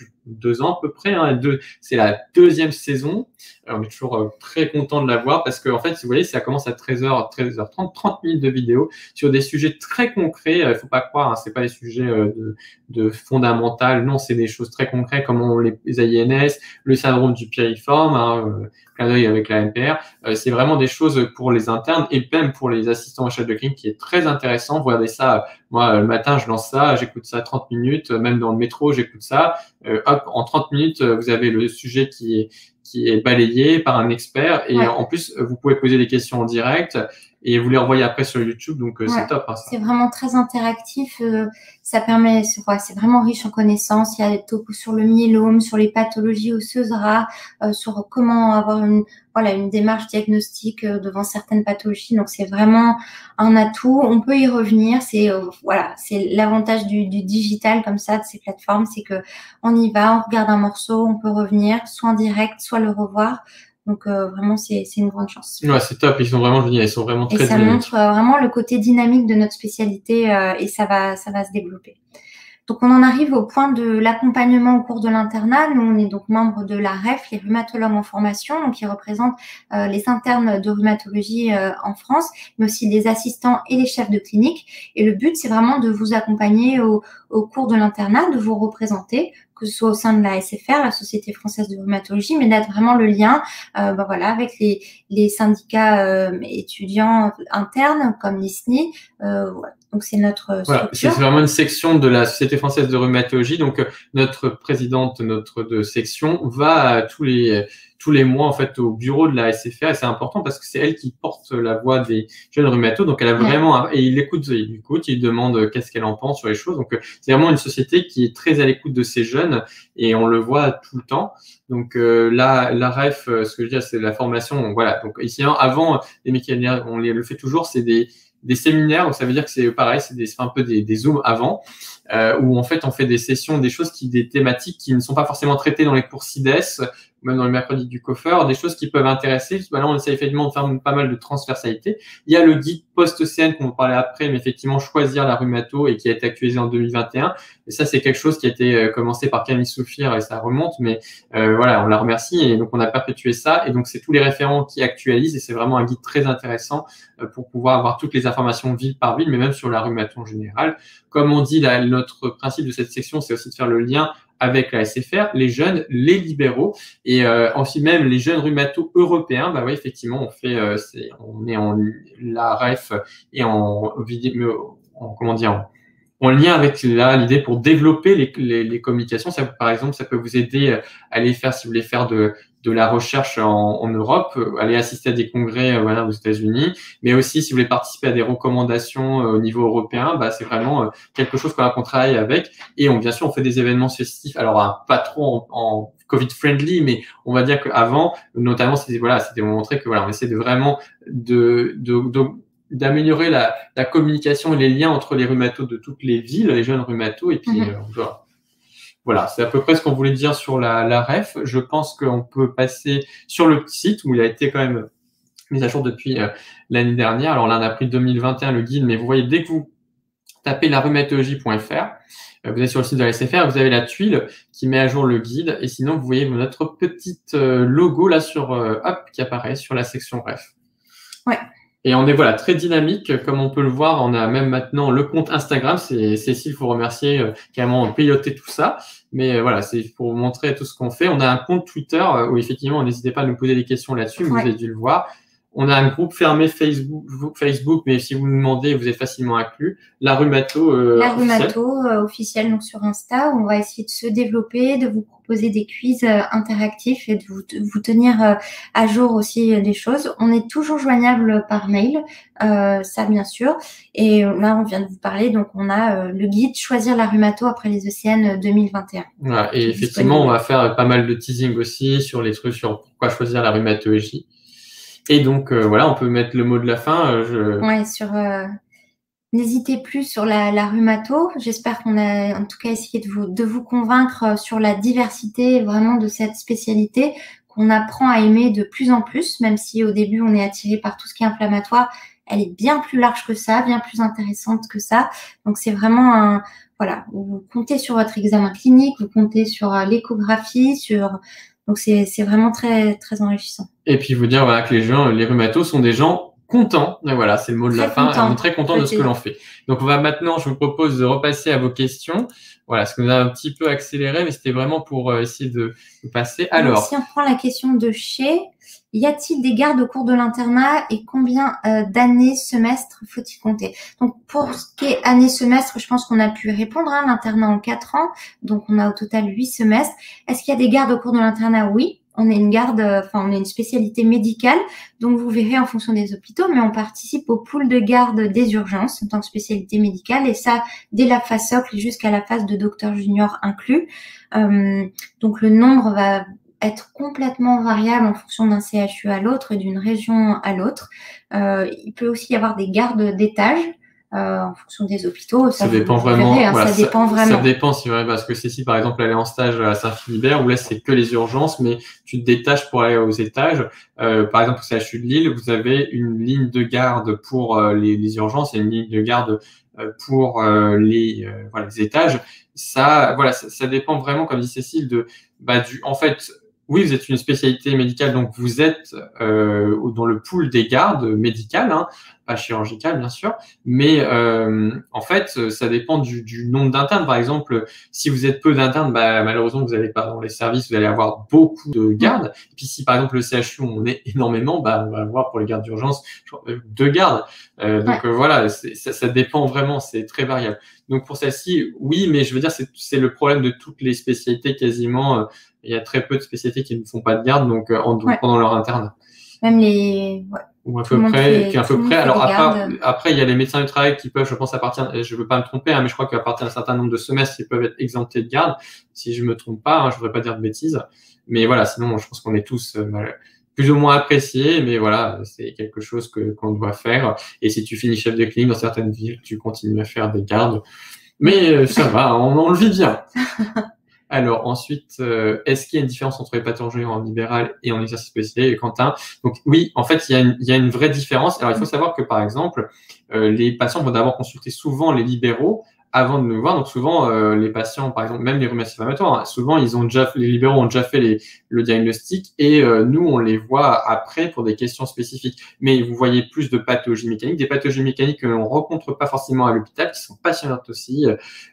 2 ans à peu près. Hein, c'est la 2e saison. On est toujours très content de la voir parce que, en fait, si vous voyez, ça commence à 13h30, 30 minutes de vidéo sur des sujets très concrets. Il faut pas croire, hein, c'est pas des sujets de fondamental. Non, c'est des choses très concrètes comme les AINS, le syndrome du piriforme, clin d'œil avec la MPR. C'est vraiment des choses pour les internes et même pour les assistants en chef de clinique qui est très intéressant. Vous regardez ça, moi, le matin, je lance ça, j'écoute ça 30 minutes, même dans le métro, j'écoute ça. En 30 minutes, vous avez le sujet qui est balayé par un expert et en plus, vous pouvez poser des questions en direct et vous les renvoyez après sur YouTube, donc c'est top. Hein, c'est vraiment très interactif, ça permet, c'est vraiment riche en connaissances. Il y a des topos sur le myélome, sur les pathologies osseuses rares, sur comment avoir une démarche diagnostique devant certaines pathologies. Donc c'est vraiment un atout. On peut y revenir. C'est l'avantage du digital comme ça de ces plateformes, c'est que on y va, on regarde un morceau, on peut revenir, soit en direct, soit le revoir. Donc vraiment, c'est une grande chance. Ouais, c'est top. Ils sont vraiment géniaux. Ils sont vraiment très dynamiques. Et ça montre vraiment le côté dynamique de notre spécialité et ça va se développer. Donc, on en arrive au point de l'accompagnement au cours de l'internat. Nous, on est donc membre de la REF, les rhumatologues en formation, donc qui représentent les internes de rhumatologie en France, mais aussi les assistants et les chefs de clinique. Et le but, c'est vraiment de vous accompagner au cours de l'internat, de vous représenter, que ce soit au sein de la SFR, la Société française de rhumatologie, mais d'être vraiment le lien avec les syndicats étudiants internes comme l'ISNI. Donc, c'est notre structure. C'est vraiment une section de la Société française de rhumatologie. Donc, notre présidente, de section, va tous les mois, en fait, au bureau de la SFR. Et c'est important parce que c'est elle qui porte la voix des jeunes rhumatos. Donc, elle a vraiment, et il écoute, il demande qu'est-ce qu'elle en pense sur les choses. Donc, c'est vraiment une société qui est très à l'écoute de ces jeunes et on le voit tout le temps. Donc, la REF, ce que je veux dire, c'est la formation. Voilà. Donc, ici, avant, les mécaniciens, on le fait toujours, c'est des séminaires, donc ça veut dire que c'est pareil, c'est un peu des zooms avant, où en fait on fait des sessions, des thématiques qui ne sont pas forcément traitées dans les cours CIDES, même dans le mercredi du coiffeur, des choses qui peuvent intéresser. Là, on essaie effectivement de faire pas mal de transversalité. Il y a le guide post-CN qu'on va parler après, mais effectivement choisir la rhumato et qui a été actualisé en 2021. Et ça, c'est quelque chose qui a été commencé par Camille Soufir et ça remonte, mais on la remercie et donc on a perpétué ça. Et donc c'est tous les référents qui actualisent et c'est vraiment un guide très intéressant pour pouvoir avoir toutes les informations ville par ville, mais même sur la rhumato en général. Comme on dit, notre principe de cette section, c'est aussi de faire le lien avec la SFR, les jeunes, les libéraux et aussi même les jeunes rhumatos européens. Oui, effectivement, on est en la REF et en lien avec l'idée pour développer les communications. Ça, par exemple, ça peut vous aider à aller faire, si vous voulez faire de la recherche en Europe, aller assister à des congrès aux États-Unis, mais aussi si vous voulez participer à des recommandations au niveau européen, c'est vraiment quelque chose qu'on travaille avec. Et bien sûr, on fait des événements festifs. Alors, pas trop en Covid friendly, mais on va dire qu'avant, notamment, c'était pour montrer que on essaie de vraiment d'améliorer la communication et les liens entre les rhumatos de toutes les villes, les jeunes rhumatos, et puis voilà. Voilà, c'est à peu près ce qu'on voulait dire sur la ref. Je pense qu'on peut passer sur le site où il a été quand même mis à jour depuis l'année dernière. Alors là, on a pris 2021 le guide, mais vous voyez, dès que vous tapez larhumatologie.fr, vous êtes sur le site de la SFR, vous avez la tuile qui met à jour le guide, et sinon vous voyez notre petite logo là sur hop qui apparaît sur la section ref. Ouais. Et on est voilà très dynamique, comme on peut le voir. On a même maintenant le compte Instagram. C'est Cécile, faut remercier carrément piloter tout ça. Mais voilà, c'est pour vous montrer tout ce qu'on fait. On a un compte Twitter où effectivement, n'hésitez pas à nous poser des questions là-dessus. Vous avez dû le voir. On a un groupe fermé Facebook, mais si vous nous demandez, vous êtes facilement inclus. La Rhumato officielle, donc sur Insta, où on va essayer de se développer, de vous proposer des quiz interactifs et de vous tenir à jour aussi des choses. On est toujours joignable par mail, ça bien sûr. Et là, on vient de vous parler, donc on a le guide Choisir la Rhumato après les ECN 2021. Voilà, et effectivement, on va faire pas mal de teasing aussi sur les trucs sur pourquoi choisir la rhumatologie. Et donc, voilà, on peut mettre le mot de la fin. Ouais, n'hésitez plus sur la rhumato. J'espère qu'on a en tout cas essayé de vous convaincre sur la diversité vraiment de cette spécialité qu'on apprend à aimer de plus en plus, même si au début on est attiré par tout ce qui est inflammatoire. Elle est bien plus large que ça, bien plus intéressante que ça. Donc c'est vraiment voilà, vous comptez sur votre examen clinique, vous comptez sur l'échographie, donc c'est vraiment très très enrichissant. Et puis vous dire voilà que les rhumatos sont des gens contents. Et voilà, c'est le mot de la fin. On est très content de ce que l'on fait. Donc on va maintenant, je vous propose de repasser à vos questions. Voilà, ce que nous a un petit peu accéléré, mais c'était vraiment pour essayer de passer. Alors, si on prend la question de chez, y a-t-il des gardes au cours de l'internat et combien d'années, semestres faut-il compter? Donc pour ce qui est année, semestre, je pense qu'on a pu répondre. L'internat en 4 ans, donc on a au total 8 semestres. Est-ce qu'il y a des gardes au cours de l'internat? Oui. On est une garde, on est une spécialité médicale, donc vous verrez en fonction des hôpitaux, mais on participe au pool de garde des urgences en tant que spécialité médicale, et ça dès la phase socle jusqu'à la phase de docteur junior inclus. Donc le nombre va être complètement variable en fonction d'un CHU à l'autre et d'une région à l'autre. Il peut aussi y avoir des gardes d'étage. En fonction des hôpitaux, ça dépend vraiment. Voilà, ça dépend vraiment. Ça dépend, c'est vrai, parce que Cécile, par exemple, elle est en stage à Saint-Philibert, où là, c'est que les urgences, mais tu te détaches pour aller aux étages. Par exemple, au CHU de Lille, vous avez une ligne de garde pour les urgences et une ligne de garde pour les étages. Ça dépend vraiment, comme dit Cécile, en fait, oui, vous êtes une spécialité médicale, donc vous êtes dans le pool des gardes médicales, pas chirurgicales bien sûr, mais en fait, ça dépend du nombre d'internes. Par exemple, si vous êtes peu d'internes, malheureusement, vous n'allez pas dans les services, vous allez avoir beaucoup de gardes. Et puis si par exemple le CHU, on est énormément, on va avoir pour les gardes d'urgence 2 gardes. Voilà, ça dépend vraiment, c'est très variable. Donc pour celle-ci, oui, mais je veux dire, c'est le problème de toutes les spécialités quasiment. Il y a très peu de spécialités qui ne font pas de garde pendant leur internat. Même les... Ou à peu près. Alors après, il y a les médecins du travail qui peuvent, je pense, je veux pas me tromper, mais je crois qu'à partir d'un certain nombre de semestres, ils peuvent être exemptés de garde. Si je me trompe pas, je voudrais pas dire de bêtises. Mais voilà, sinon, je pense qu'on est tous plus ou moins appréciés, mais voilà, c'est quelque chose qu'on doit faire. Et si tu finis chef de clinique dans certaines villes, tu continues à faire des gardes. Mais ça va, on le vit bien. Alors ensuite, est-ce qu'il y a une différence entre les pathologies en libéral et en exercice spécialisé, Quentin? Donc oui, en fait, il y a une vraie différence. Alors il faut savoir que par exemple, les patients vont d'abord consulter souvent les libéraux avant de nous voir. Donc souvent, les patients, par exemple, même les rhumatismes inflammatoires, souvent les libéraux ont déjà fait le diagnostic et nous, on les voit après pour des questions spécifiques. Mais vous voyez plus de pathologies mécaniques, des pathologies mécaniques que l'on rencontre pas forcément à l'hôpital, qui sont passionnantes aussi,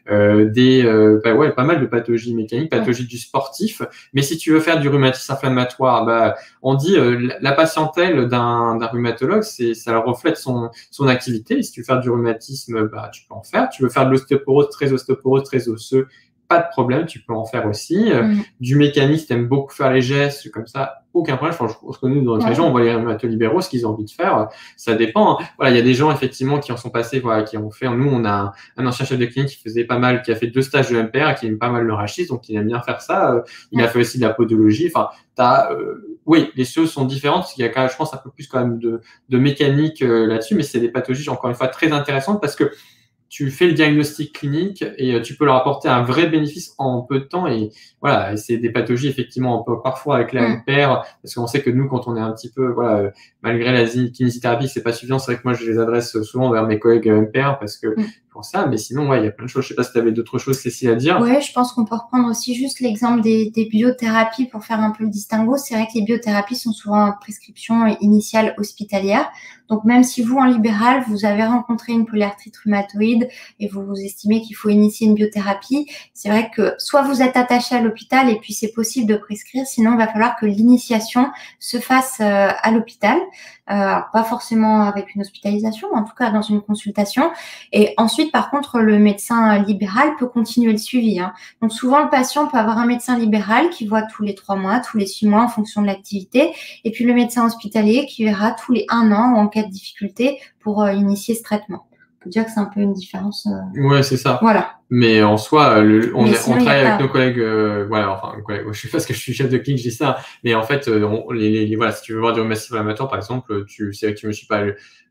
pas mal de pathologies mécaniques, pathologies du sportif. Mais si tu veux faire du rhumatisme inflammatoire, on dit la patientèle d'un rhumatologue, ça reflète son activité. Et si tu veux faire du rhumatisme, tu peux en faire. Tu veux faire de l'ostéoporose, très osseux, pas de problème, tu peux en faire aussi. Du mécanisme, t'aimes beaucoup faire les gestes, comme ça, aucun problème. Je pense que nous, dans notre région, on voit les rhumatologues libéraux, ce qu'ils ont envie de faire, ça dépend. Voilà, il y a des gens, effectivement, qui en sont passés, qui ont fait. Nous, on a un ancien chef de clinique qui a fait 2 stages de MPR et qui aime pas mal le rachis, donc il aime bien faire ça. Il a fait aussi de la podologie. Enfin, oui, les choses sont différentes, parce qu'il y a quand même, je pense, un peu plus quand même de mécanique là-dessus, mais c'est des pathologies, encore une fois, très intéressantes parce que tu fais le diagnostic clinique et tu peux leur apporter un vrai bénéfice en peu de temps. Et voilà, c'est des pathologies, effectivement, on peut parfois avec la MPR, parce qu'on sait que nous, quand on est un petit peu, voilà, malgré la kinésithérapie, c'est pas suffisant. C'est vrai que moi, je les adresse souvent vers mes collègues MPR parce que pour ça, mais sinon, ouais, il y a plein de choses. Je sais pas si tu avais d'autres choses, Cécile, à dire. Ouais, je pense qu'on peut reprendre aussi juste l'exemple des biothérapies pour faire un peu le distinguo. C'est vrai que les biothérapies sont souvent en prescription initiale hospitalière. Donc, même si vous, en libéral, vous avez rencontré une polyarthrite rhumatoïde et vous estimez qu'il faut initier une biothérapie, c'est vrai que soit vous êtes attaché à l'hôpital et puis c'est possible de prescrire, sinon il va falloir que l'initiation se fasse à l'hôpital. Alors, pas forcément avec une hospitalisation, mais en tout cas dans une consultation. Et ensuite, par contre, le médecin libéral peut continuer le suivi. Donc, souvent, le patient peut avoir un médecin libéral qui voit tous les 3 mois, tous les 6 mois en fonction de l'activité. Et puis, le médecin hospitalier qui verra tous les 1 an en cas de difficulté pour initier ce traitement. On peut dire que c'est un peu une différence. Ouais, c'est ça. Voilà. Mais en soi, on travaille avec nos collègues, voilà, enfin, je sais pas parce que je suis chef de clinique, je dis ça, mais en fait, voilà, si tu veux voir du rhumatisme inflammatoire, par exemple, c'est vrai que tu ne suis pas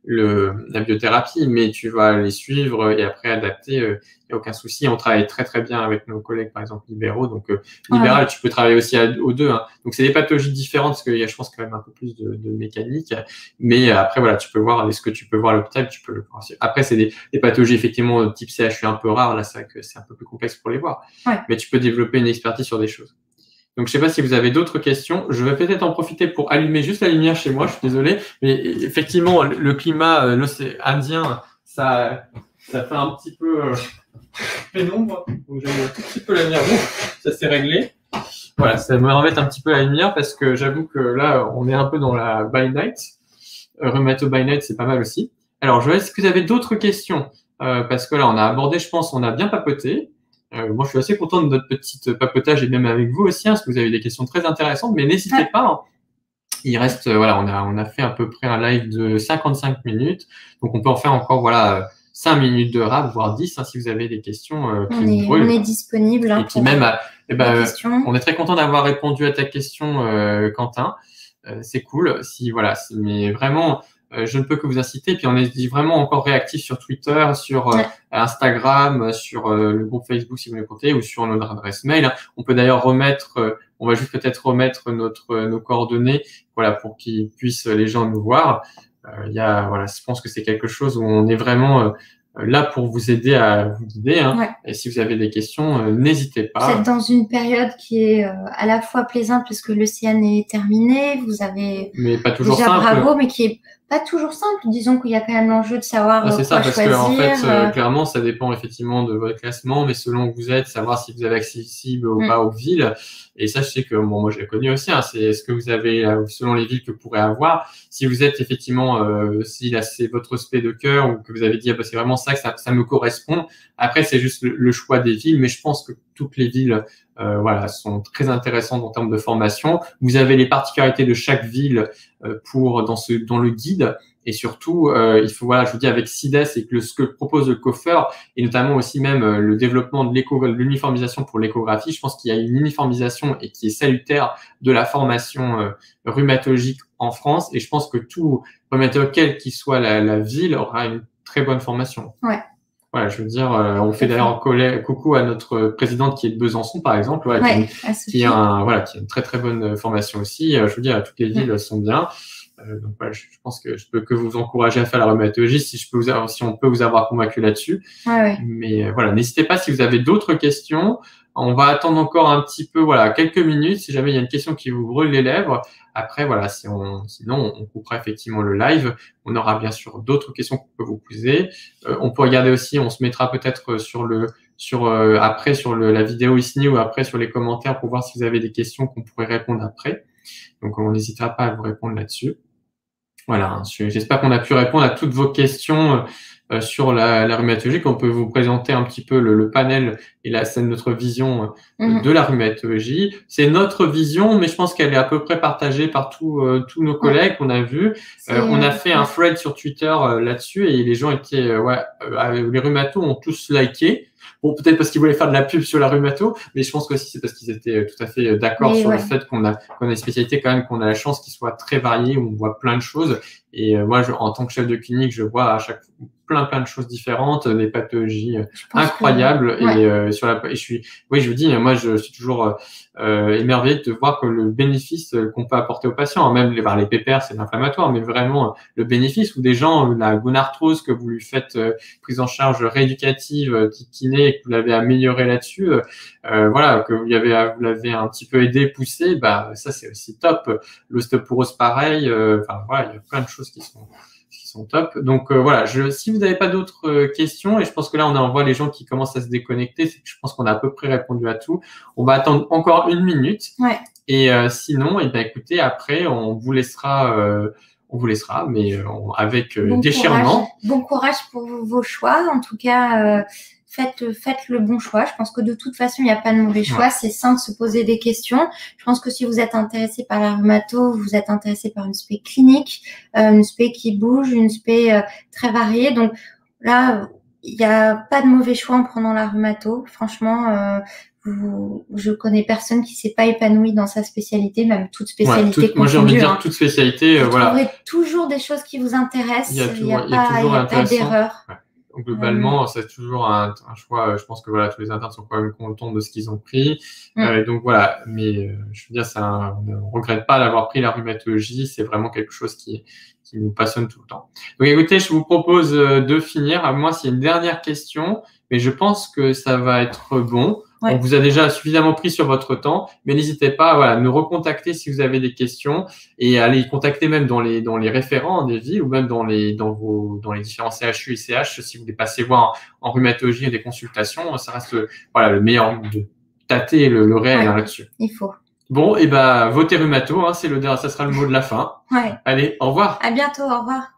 la biothérapie, mais tu vas les suivre et après adapter, il n'y a aucun souci. On travaille très, très bien avec nos collègues, par exemple, libéraux. Donc, libéral, tu peux travailler aussi aux deux, hein. Donc, c'est des pathologies différentes parce qu'il y a, je pense, quand même un peu plus de mécanique. Mais après, voilà, tu peux voir ce que tu peux voir à l'hôpital, tu peux le voir. Après, c'est des pathologies, effectivement, type CHU un peu rares. Là, c'est vrai que c'est un peu plus complexe pour les voir. Ouais. Mais tu peux développer une expertise sur des choses. Donc, je sais pas si vous avez d'autres questions. Je vais peut-être en profiter pour allumer juste la lumière chez moi. Je suis désolé. Mais effectivement, le climat indien, ça fait un petit peu pénombre. Donc, j'ai un tout petit peu la lumière. Bon, ça s'est réglé. Voilà, ça me remet un petit peu la lumière parce que j'avoue que là, on est un peu dans la by night. Rhumato by night, c'est pas mal aussi. Alors, est-ce que vous avez d'autres questions? Parce que là, on a abordé, je pense, on a bien papoté. Moi, je suis assez content de notre petit papotage et même avec vous aussi, parce que vous avez des questions très intéressantes, mais n'hésitez pas. Hein. Il reste, voilà, on a fait à peu près un live de 55 minutes. Donc, on peut en faire encore, voilà, 5 minutes de rap, voire 10, hein, si vous avez des questions. On est disponible. Hein, et puis même, on est très content d'avoir répondu à ta question, Quentin. C'est cool. Mais vraiment, je ne peux que vous inciter. Puis on est vraiment encore réactif sur Twitter, sur Instagram, sur le groupe Facebook si vous voulez compter, ou sur notre adresse mail. On peut d'ailleurs on va juste peut-être remettre nos coordonnées, voilà, pour qu'ils puissent les gens nous voir. Je pense que c'est quelque chose où on est vraiment là pour vous aider à vous guider. Hein. Ouais. Et si vous avez des questions, n'hésitez pas. Vous êtes dans une période qui est à la fois plaisante parce que l'Océan est terminé, vous avez mais pas toujours déjà simple. Bravo, mais qui est pas toujours simple. Disons qu'il y a quand même l'enjeu de savoir c'est ça, quoi parce choisir. Que, en fait, clairement, ça dépend effectivement de votre classement, mais selon où vous êtes, savoir si vous avez accessible ou pas aux villes. Et ça, je sais que moi, je l'ai connu aussi. Hein, c'est ce que vous avez selon les villes que vous pourrez avoir. Si vous êtes effectivement, si là c'est votre spé de cœur ou que vous avez dit c'est vraiment ça que ça me correspond. Après, c'est juste le choix des villes, mais je pense que toutes les villes sont très intéressantes en termes de formation. Vous avez les particularités de chaque ville dans le guide. Et surtout, il faut, je vous dis, avec CIDES et que ce que propose le COFER, et notamment aussi même le développement de l'uniformisation pour l'échographie, je pense qu'il y a une uniformisation et qui est salutaire de la formation rhumatologique en France. Et je pense que tout rhumatologue, quelle qu'il soit la ville, aura une très bonne formation. Ouais. Voilà, je veux dire, on fait d'ailleurs coucou à notre présidente qui est de Besançon, par exemple, qui a une très très bonne formation aussi. Je veux dire, toutes les villes sont bien. Donc je pense que je peux que vous encourager à faire la rhumatologie si on peut vous avoir convaincu là-dessus. Ouais. Mais n'hésitez pas si vous avez d'autres questions. On va attendre encore un petit peu, quelques minutes si jamais il y a une question qui vous brûle les lèvres. Après, sinon on coupera effectivement le live. On aura bien sûr d'autres questions qu'on peut vous poser. On peut regarder aussi, on se mettra peut-être après sur la vidéo ici ou après sur les commentaires pour voir si vous avez des questions qu'on pourrait répondre après. Donc on n'hésitera pas à vous répondre là-dessus. Voilà, j'espère qu'on a pu répondre à toutes vos questions sur la rhumatologie, qu'on peut vous présenter un petit peu le panel et c'est notre vision de la rhumatologie. C'est notre vision, mais je pense qu'elle est à peu près partagée par tous nos collègues qu'on a vus. On a fait un thread sur Twitter là-dessus et les gens étaient, les rhumatos ont tous liké. Bon, peut-être parce qu'ils voulaient faire de la pub sur la rhumato, mais je pense qu'aussi c'est parce qu'ils étaient tout à fait d'accord sur le fait qu'on a une spécialité quand même, qu'on a la chance qu'il soit très varié, où on voit plein de choses. Et moi, en tant que chef de clinique, je vois à chaque plein de choses différentes, des pathologies incroyables. Et je vous dis, moi, je suis toujours émerveillé de voir que le bénéfice qu'on peut apporter aux patients, même les pépères, c'est l'inflammatoire, mais vraiment le bénéfice où des gens, la gonarthrose que vous lui faites prise en charge rééducative, kiné, et que vous l'avez amélioré là-dessus, voilà, que vous l'avez un petit peu aidé, poussé, bah ça c'est aussi top. L'ostéoporose pareil, enfin voilà, il y a plein de choses qui sont top. Donc voilà, si vous n'avez pas d'autres questions, et je pense que là on voit les gens qui commencent à se déconnecter, c'est que je pense qu'on a à peu près répondu à tout. On va attendre encore 1 minute. Ouais. Et sinon, eh ben écoutez, après on vous laissera, mais avec déchirement. Bon courage pour vos choix. En tout cas, faites le bon choix. Je pense que de toute façon, il n'y a pas de mauvais choix. Ouais. C'est sain de se poser des questions. Je pense que si vous êtes intéressé par la rhumato, vous êtes intéressé par une spé clinique, une spé qui bouge, une spé très variée. Donc là, il n'y a pas de mauvais choix en prenant la rhumato. Franchement, je connais personne qui s'est pas épanoui dans sa spécialité, même toute spécialité confondue. Moi, j'ai envie de dire toute spécialité. Vous trouverez toujours des choses qui vous intéressent. Il n'y a pas d'erreur. Ouais. Globalement, c'est toujours un choix. Je pense que voilà, tous les internes sont quand même contents de ce qu'ils ont pris. Donc voilà, mais je veux dire, on ne regrette pas d'avoir pris la rhumatologie. C'est vraiment quelque chose qui nous passionne tout le temps. Donc écoutez, je vous propose de finir. À moi, s'il y a une dernière question, mais je pense que ça va être bon. Ouais. On vous a déjà suffisamment pris sur votre temps, mais n'hésitez pas à nous recontacter si vous avez des questions, et allez contacter même dans les référents des villes, ou même dans les différents CHU et CH si vous voulez passer voir en rhumatologie et des consultations. Ça reste le meilleur de tâter le réel là-dessus. Il faut. Bon, et votez rhumato, ça sera le mot de la fin. Ouais. Allez, au revoir. À bientôt, au revoir.